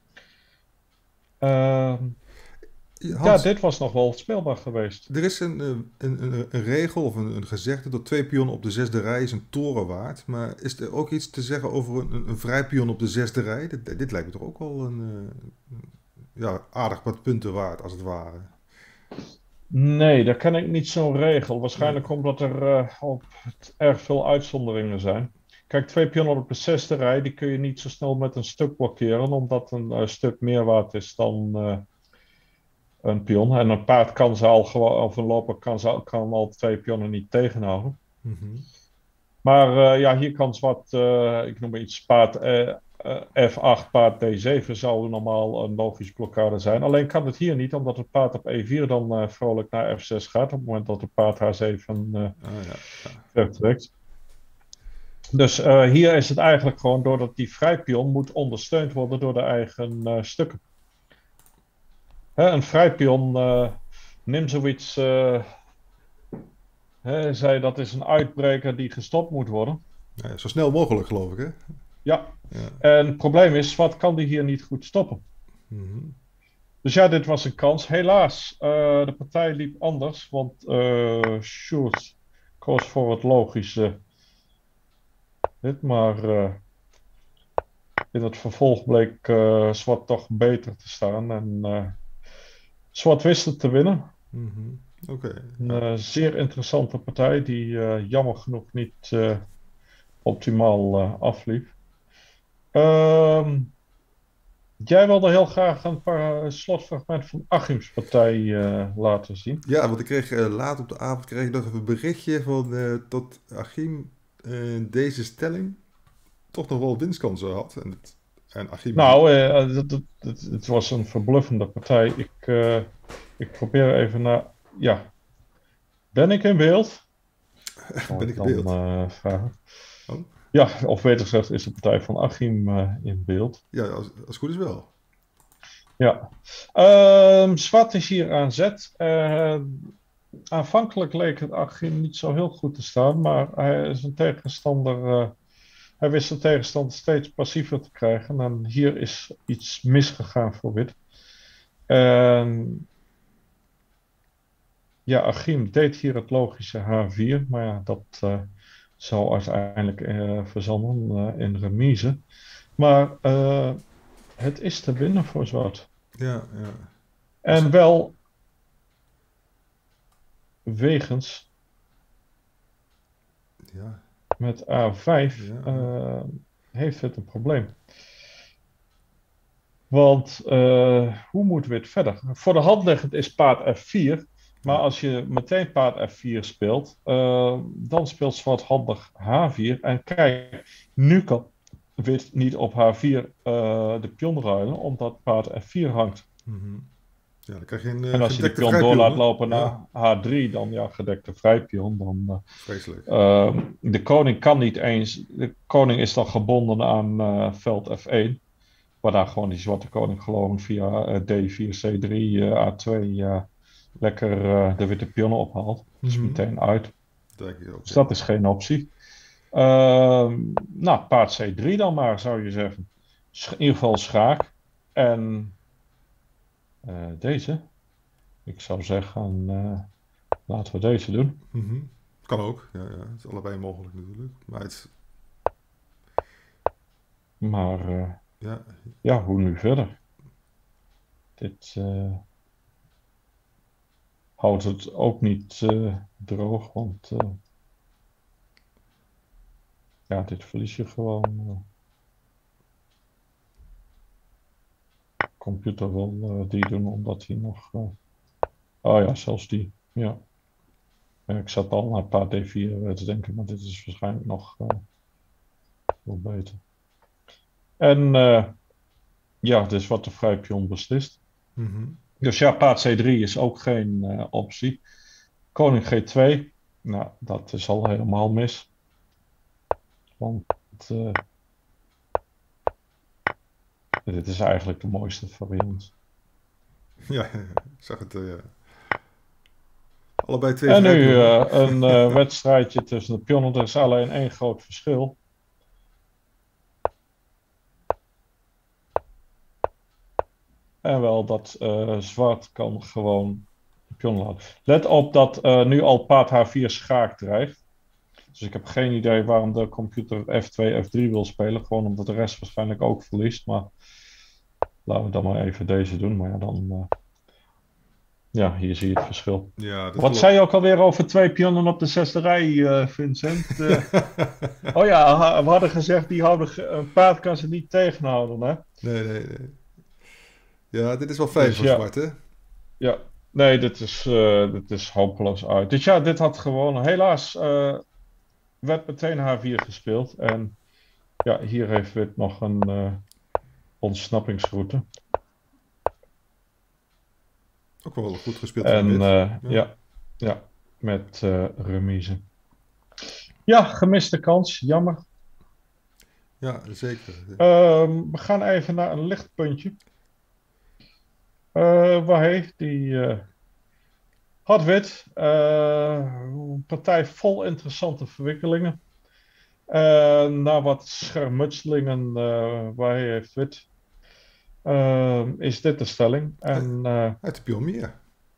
Hans, dit was nog wel speelbaar geweest. Er is een regel of een gezegde dat 2 pionnen op de 6e rij is een toren waard. Maar is er ook iets te zeggen over een vrijpion op de 6e rij? Dit lijkt me toch ook wel aardig wat punten waard, als het ware. Nee, daar ken ik niet zo'n regel. Waarschijnlijk omdat er op het erg veel uitzonderingen zijn. Kijk, twee pionnen op de zesde rij, die kun je niet zo snel met een stuk blokkeren, omdat een stuk meer waard is dan een pion. En een paard kan ze al gewoon, of een loper kan al twee pionnen niet tegenhouden. Mhm. Maar ja, hier kan zwart, ik noem maar iets, paard F8, paard D7 zou normaal een logisch blokkade zijn. Alleen kan het hier niet, omdat het paard op E4 dan vrolijk naar F6 gaat, op het moment dat het paard H7 Ah, ja. Ja. vertrekt. Dus hier is het eigenlijk gewoon doordat die vrijpion moet ondersteund worden door de eigen stukken. Hè, een vrijpion, neem zoiets, zei dat is een uitbreker die gestopt moet worden. Ja, zo snel mogelijk, geloof ik, hè? Ja, Ja. en het probleem is, wat kan die hier niet goed stoppen? Mhm. Dus ja, dit was een kans. Helaas, de partij liep anders, want Sjoerd koos voor het logische. Maar in het vervolg bleek Zwart toch beter te staan. En Zwart wist het te winnen. Mhm. Oké. Een Ja. zeer interessante partij die jammer genoeg niet optimaal afliep. Ehm, Jij wilde heel graag een paar slotfragmenten van Achims partij laten zien. Ja, want ik kreeg laat op de avond kreeg ik nog even een berichtje van dat Achim deze stelling toch nog wel winstkansen had. En Achim is... Nou, het was een verbluffende partij. Ik probeer even naar. Ja, ben ik in beeld? Zal Ben ik ik in dan beeld? vragen. Oh, Ja, of beter gezegd, is de partij van Achim in beeld? ja, als het goed is wel. Ja. Zwart is hier aan zet. Aanvankelijk leek het Achim niet zo heel goed te staan, maar hij is een tegenstander. Hij wist de tegenstander steeds passiever te krijgen. En hier is iets misgegaan voor wit. En ja, Achim deed hier het logische H4, maar ja, dat zou uiteindelijk verzanden in remise. Maar het is te winnen voor zwart. Ja, ja. Was, En wel wegens ja, met A5 ja, ja. heeft het een probleem. Want hoe moet wit verder? Voor de hand liggend is paard F4. Maar Ja. als je meteen paard F4 speelt, dan speelt zwart handig H4. En kijk, nu kan wit niet op H4 de pion ruilen, omdat paard F4 hangt. Mhm. Ja, dan krijg je een En als je die gedekte pion door laat vrijpion, lopen hè? Ja, naar H3, dan ja, gedekte vrijpion. Dan, vreselijk. de koning kan niet eens. De koning is dan gebonden aan veld F1. Waar daar gewoon die zwarte koning gewoon via D4, C3, A2 lekker de witte pionnen ophaalt. Dus Mhm. meteen uit. Dat denk ik ook, Dus ja. dat is geen optie. Nou, paard C3 dan maar, zou je zeggen. In ieder geval schaak. En deze. Ik zou zeggen, laten we deze doen. Mhm. Kan ook, ja, ja. Het is allebei mogelijk natuurlijk. Maar het, Maar ja, ja, hoe nu verder? Dit houdt het ook niet droog, want ja, dit verlies je gewoon. Computer wil die doen, omdat hij nog. Oh ja, zelfs die. Ja. Ja, ik zat al naar paard D4 te denken, maar dit is waarschijnlijk nog veel beter. En ja, dit is wat de vrijpion beslist. mhm. Dus ja, paard C3 is ook geen optie. Koning G2, nou, dat is al helemaal mis. Want dit is eigenlijk de mooiste variant. Ja, ja, ja. Ik zag het, ja. Allebei twee En nu vrijpionnen. een wedstrijdje tussen de pionnen. Er is alleen één groot verschil. En wel dat zwart kan gewoon de pion laten. Let op dat nu al paard H4 schaak dreigt. Dus ik heb geen idee waarom de computer F2, F3 wil spelen. Gewoon omdat de rest waarschijnlijk ook verliest. Maar laten we dan maar even deze doen. Maar ja, dan Ja, hier zie je het verschil. Ja, dat Wat klopt. zei je ook alweer over 2 pionnen op de zesde rij, Vincent? Oh ja, we hadden gezegd, een paard kan ze niet tegenhouden, hè? Nee, nee, nee. Ja, dit is wel fijn Dus voor ja, zwart, hè? ja. Nee, dit is hopeloos uit. Dus ja, dit had gewonnen. Helaas werd meteen H4 gespeeld. En ja, hier heeft Wit nog een ontsnappingsroute. Ook wel goed gespeeld van En wit. Ja, ja, met remise. Ja, gemiste kans, jammer. ja zeker. We gaan even naar een lichtpuntje. Wahey, die had Wit. Een partij vol interessante verwikkelingen. Na wat schermutselingen Wahey heeft Wit. Is dit de stelling. En Uit de pionier.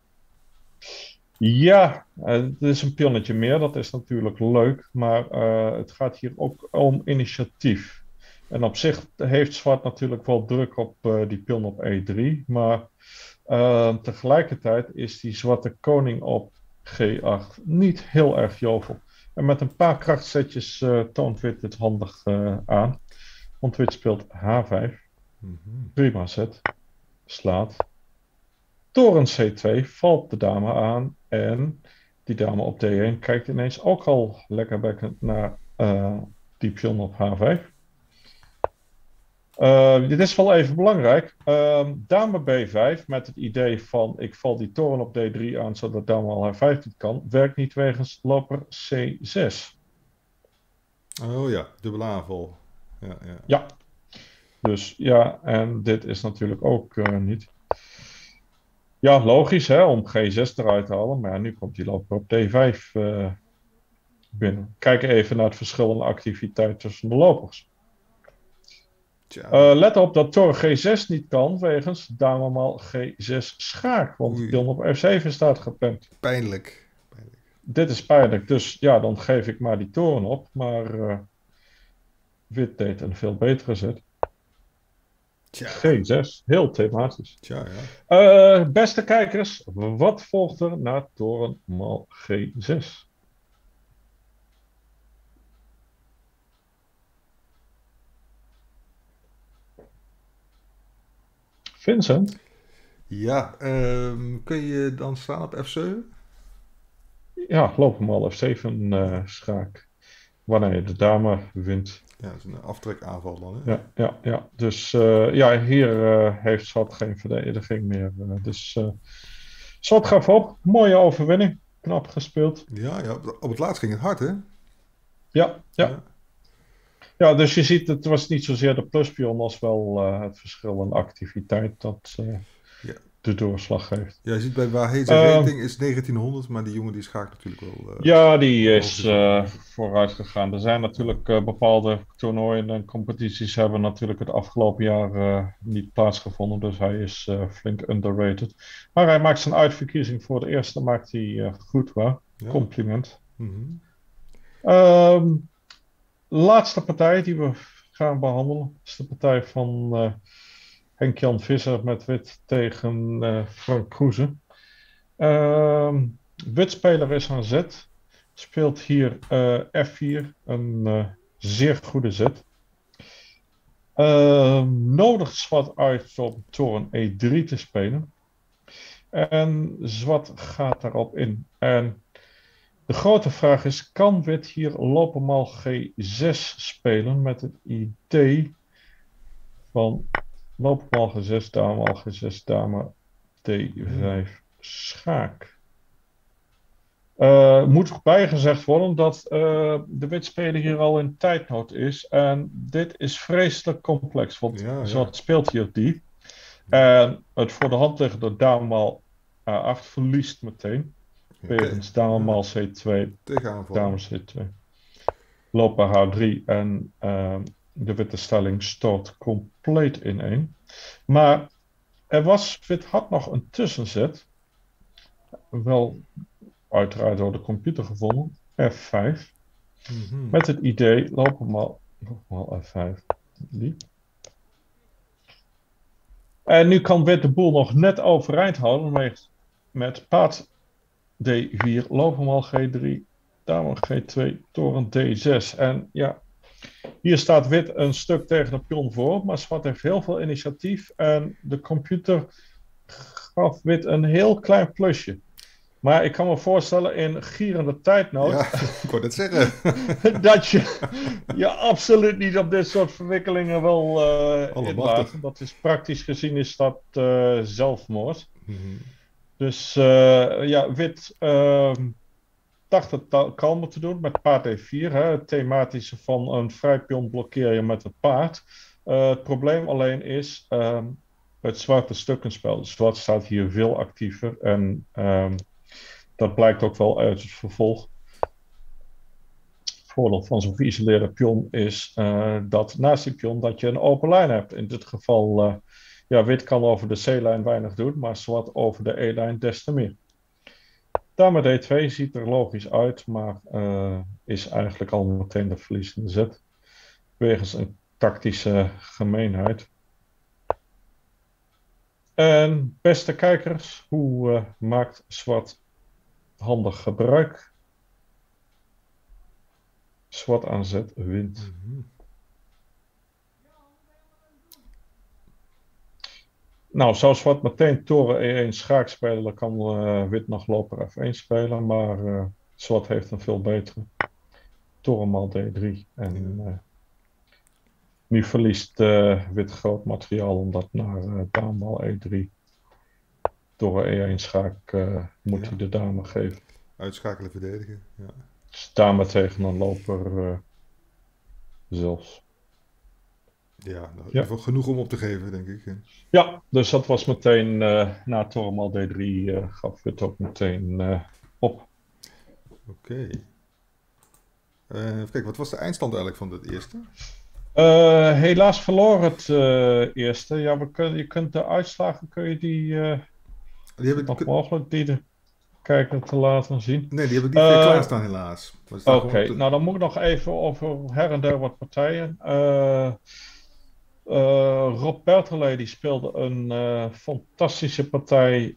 ja, het is een pionnetje meer. Dat is natuurlijk leuk. Maar het gaat hier ook om initiatief. En op zich heeft Zwart natuurlijk wel druk op die pion op E3. Maar tegelijkertijd is die zwarte koning op G8 niet heel erg jovel. En met een paar krachtzetjes toont Wit het handig aan. Want Wit speelt H5. Mhm. Prima zet. Slaat. Toren C2 valt de dame aan. En die dame op D1 kijkt ineens ook al lekker bekkend naar die pion op H5. Dit is wel even belangrijk. Dame B5 met het idee van ik val die toren op D3 aan zodat dame al H5 niet kan, werkt niet wegens loper C6. Oh ja, dubbele aanval. Ja, ja. Ja, dus ja, en dit is natuurlijk ook niet. Ja, logisch hè, om G6 eruit te halen, maar ja, nu komt die loper op D5 binnen. Kijk even naar het verschil in activiteit tussen de lopers. Tja, Let op dat toren G6 niet kan wegens dame maal G6 schaak. Want de oei, pion op F7 staat gepland. pijnlijk. Pijnlijk. Dit is pijnlijk. Dus ja, dan geef ik maar die toren op. Maar Wit deed een veel betere zet. Tja, G6. Heel thematisch. tja, ja. Beste kijkers, wat volgt er na toren maal G6? Vincent? Ja, kun je dan staan op F7? Ja, lopen maal F7 schaak. Wanneer je de dame wint. Ja, dat is een aftrekaanval dan, hè? Ja. Dus ja, hier heeft Zwart geen verdediging meer. Dus Zwart gaf op. Mooie overwinning. Knap gespeeld. Ja, ja, op het laatst ging het hard, hè? Ja. Ja, Ja, dus je ziet, het was niet zozeer de pluspion als wel het verschil in activiteit dat ja. de doorslag geeft. Ja, je ziet bij Wahey's Ehm, rating is 1900, maar die jongen die schaakt natuurlijk wel. Ja, die hoog is gezet. vooruit gegaan. Er zijn natuurlijk bepaalde toernooien en competities hebben natuurlijk het afgelopen jaar niet plaatsgevonden. Dus hij is flink underrated. Maar hij maakt zijn uitverkiezing voor de eerste, maakt hij goed waar. Ja. Compliment. Mhm. Ehm, Laatste partij die we gaan behandelen is de partij van Henk-Jan Visser met Wit tegen Frank Kroeze. Witspeler is aan zet. Speelt hier F4, een zeer goede zet. Nodigt Zwart uit om toren E3 te spelen. En Zwart gaat daarop in. En de grote vraag is, kan Wit hier lopenmaal G6 spelen met het idee van lopenmaal G6, dame al G6, dame D5 schaak. Moet bijgezegd worden dat de witspeler hier al in tijdnood is. En dit is vreselijk complex, want Ja, Zwart speelt hier diep. En het voor de hand liggende dame A8 verliest meteen. Wegens dame C2, Tegenaanval. dame C2. Lopen H3 en de witte stelling stoot compleet ineen. Maar Wit had nog een tussenzet. Wel uiteraard door de computer gevonden. F5. Mhm. Met het idee, lopen nogmaal F5. Die. En nu kan Wit de boel nog net overeind houden. met paard D4, loopemaal G3, dame G2, toren D6. En ja, hier staat wit een stuk tegen de pion voor, maar zwart heeft heel veel initiatief en de computer gaf wit een heel klein plusje. Maar ik kan me voorstellen in gierende tijdnood. Ja, ik wou het zeggen. Dat je absoluut niet op dit soort verwikkelingen wil inlaten. Dat is praktisch gezien is dat zelfmoord. Mm-hmm. Dus ja, wit dacht het kalmer te doen met paard E4. Hè, het thematische van een vrijpion blokkeer je met het paard. Het probleem alleen is het zwarte stukkenspel. Het zwart staat hier veel actiever en dat blijkt ook wel uit het vervolg. Het voordeel van zo'n geïsoleerde pion is dat naast die pion dat je een open lijn hebt. In dit geval, ja, wit kan over de C-lijn weinig doen, maar zwart over de E-lijn des te meer. Dame D2 ziet er logisch uit, maar is eigenlijk al meteen de verliezende zet. Wegens een tactische gemeenheid. En beste kijkers, hoe maakt zwart handig gebruik? Zwart aan zet wint. Mm-hmm. Nou, zou zwart meteen toren E1 schaak spelen, dan kan wit nog loper F1 spelen, maar zwart heeft een veel betere. Toren maal D3. En nu verliest wit groot materiaal omdat naar dame maal E3. Toren E1 schaak moet hij de dame geven. Uitschakelen, verdedigen. Ja. Dus dame tegen een loper zelfs. Ja, in ieder geval genoeg om op te geven, denk ik. Ja, dus dat was meteen na toren maal D3 gaf wit ook meteen op. Oké. Kijk, wat was de eindstand eigenlijk van het eerste? Helaas verloor het eerste. Ja, je kunt de uitslagen, kun je die heb ik nog mogelijk die de kijker te laten zien? Nee, die heb ik niet klaarstaan helaas. Oké, nou dan moet ik nog even over her en der wat partijen. Rob Bertelé die speelde een fantastische partij.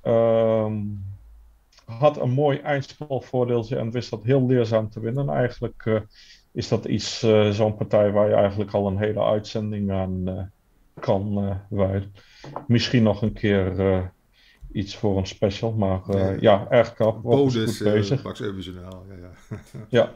Had een mooi eindspelvoordeeltje en wist dat heel leerzaam te winnen. Eigenlijk is dat iets, zo'n partij waar je eigenlijk al een hele uitzending aan kan wijden. Misschien nog een keer iets voor een special, maar ja, erg knap. Rob is goed bezig. Max Eubenjournaal, ja.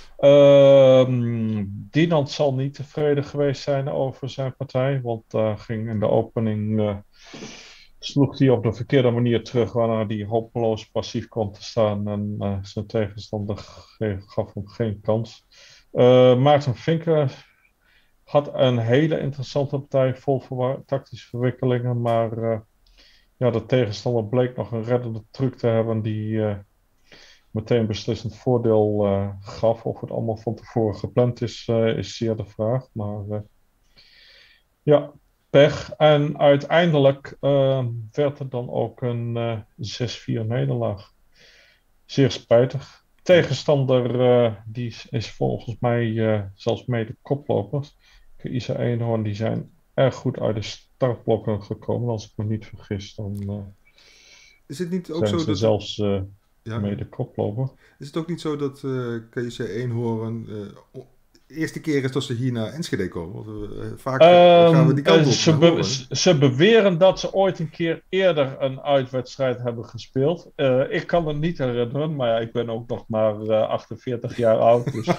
Dinant zal niet tevreden geweest zijn over zijn partij, want ging in de opening sloeg hij op de verkeerde manier terug, waarna hij hopeloos passief kwam te staan en zijn tegenstander gaf hem geen kans. Maarten Vinker had een hele interessante partij vol tactische verwikkelingen, maar ja, de tegenstander bleek nog een reddende truc te hebben die meteen beslissend voordeel gaf. Of het allemaal van tevoren gepland is zeer de vraag. Maar ja, pech. En uiteindelijk werd er dan ook een 6-4 nederlaag. Zeer spijtig. Tegenstander die is volgens mij zelfs mede koplopers. Isa Eenhoorn die zijn erg goed uit de startblokken gekomen. Als ik me niet vergis, dan is het niet ook zijn zo ze zelfs mede koploper. Is het ook niet zo dat KJC Eenhoorn de eerste keer is dat ze hier naar Enschede komen? Vaak gaan we die kant op. Ze beweren dat ze ooit een keer eerder een uitwedstrijd hebben gespeeld. Ik kan het niet herinneren, maar ja, ik ben ook nog maar 48 jaar oud. Dus,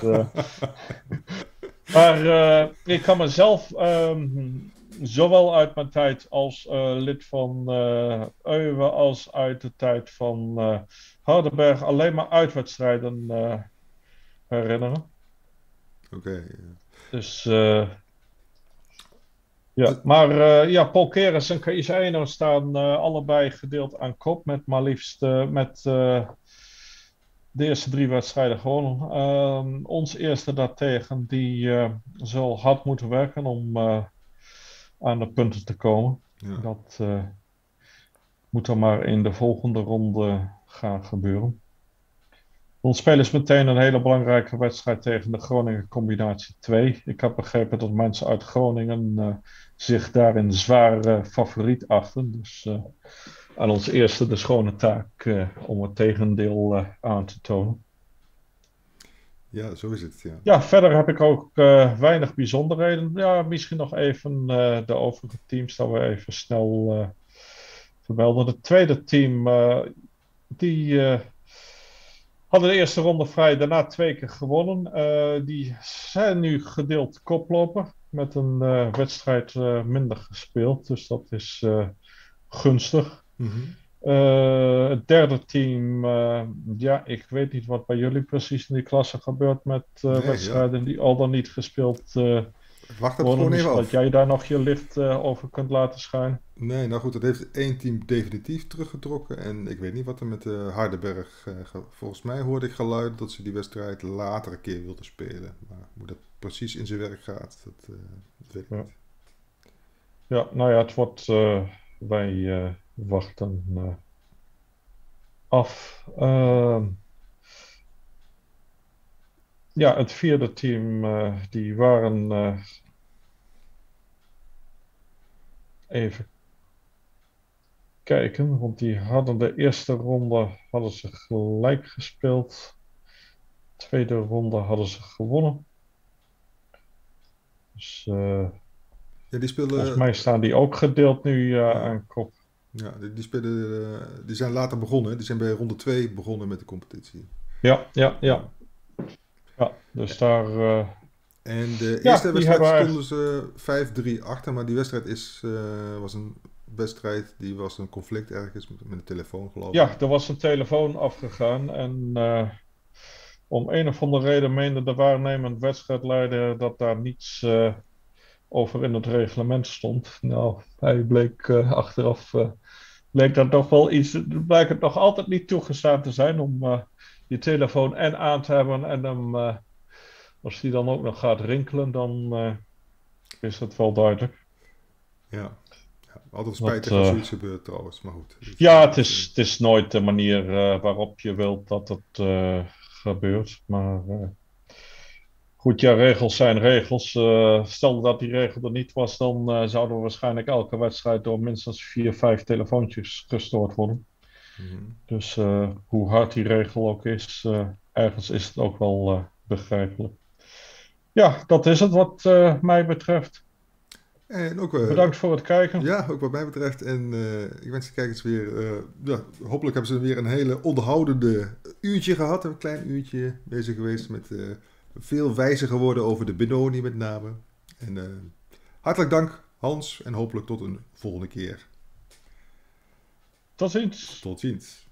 maar ik kan mezelf zowel uit mijn tijd als lid van Euwe als uit de tijd van Hardenberg alleen maar uitwedstrijden herinneren. Oké. Dus ja, maar ja, Paul Keres en Kaisa Eno staan allebei gedeeld aan kop met maar liefst met de eerste 3 wedstrijden gewonnen. Ons eerste daartegen, die zal hard moeten werken om aan de punten te komen. Ja. Dat moet dan maar in de volgende ronde gaan gebeuren. Ons spelen is meteen een hele belangrijke wedstrijd tegen de Groningen combinatie 2. Ik heb begrepen dat mensen uit Groningen zich daarin zwaar favoriet achten. Dus aan ons eerste de schone taak om het tegendeel aan te tonen. Ja, zo is het. Ja. Ja, verder heb ik ook weinig bijzonderheden. Ja, misschien nog even de overige teams dat we even snel vermelden. Het tweede team, die hadden de eerste ronde vrij, daarna 2 keer gewonnen. Die zijn nu gedeeld koploper met een wedstrijd minder gespeeld. Dus dat is gunstig. Mhm. Het derde team, ja, ik weet niet wat bij jullie precies in die klasse gebeurt met Nee, ja. wedstrijden die al dan niet gespeeld Wacht het worden. gewoon even Misschien dat af. jij daar nog je licht over kunt laten schijnen. Nee, nou goed, dat heeft één team definitief teruggetrokken. En ik weet niet wat er met Hardenberg... volgens mij hoorde ik geluid dat ze die wedstrijd later een keer wilden spelen. Maar hoe dat precies in zijn werk gaat, dat weet ik Ja. niet. Ja, nou ja, het wordt, wij wachten af. Ja, het vierde team, die waren even kijken, want die hadden de eerste ronde hadden ze gelijk gespeeld. Tweede ronde hadden ze gewonnen. Dus Ja, die volgens spelen... mij staan die ook gedeeld nu ja, aan kop. ja, die spelen... die zijn later begonnen. Die zijn bij ronde 2 begonnen met de competitie. Ja, ja, Ja. ja. Ja, dus daar, En de ja, eerste die wedstrijd hebben stonden eigenlijk, ze 5-3 achter, maar die wedstrijd was een wedstrijd, die was een conflict ergens met de telefoon, geloof ik. ja, er was een telefoon afgegaan en om een of andere reden meende de waarnemend wedstrijdleider dat daar niets over in het reglement stond. Nou, hij bleek achteraf, bleek dat toch wel iets, blijkt het nog altijd niet toegestaan te zijn om je telefoon en aan te hebben en hem, als die dan ook nog gaat rinkelen, dan is het wel duidelijk. Ja, ja, altijd Dat, spijtig als zoiets gebeurt trouwens, maar goed. ja, het is nooit de manier waarop je wilt dat het gebeurt. Maar goed, ja, regels zijn regels. Stel dat die regel er niet was, dan zouden we waarschijnlijk elke wedstrijd door minstens 4, 5 telefoontjes gestoord worden. Mhm. Dus hoe hard die regel ook is, ergens is het ook wel begrijpelijk. Ja, dat is het wat mij betreft. En ook, Bedankt voor het kijken. ja, ook wat mij betreft. En ik wens de kijkers weer, ja, hopelijk hebben ze weer een hele onderhoudende uurtje gehad. Een klein uurtje bezig geweest met veel wijzer geworden over de Benoni met name. En hartelijk dank Hans en hopelijk tot een volgende keer. Tot ziens. Tot ziens.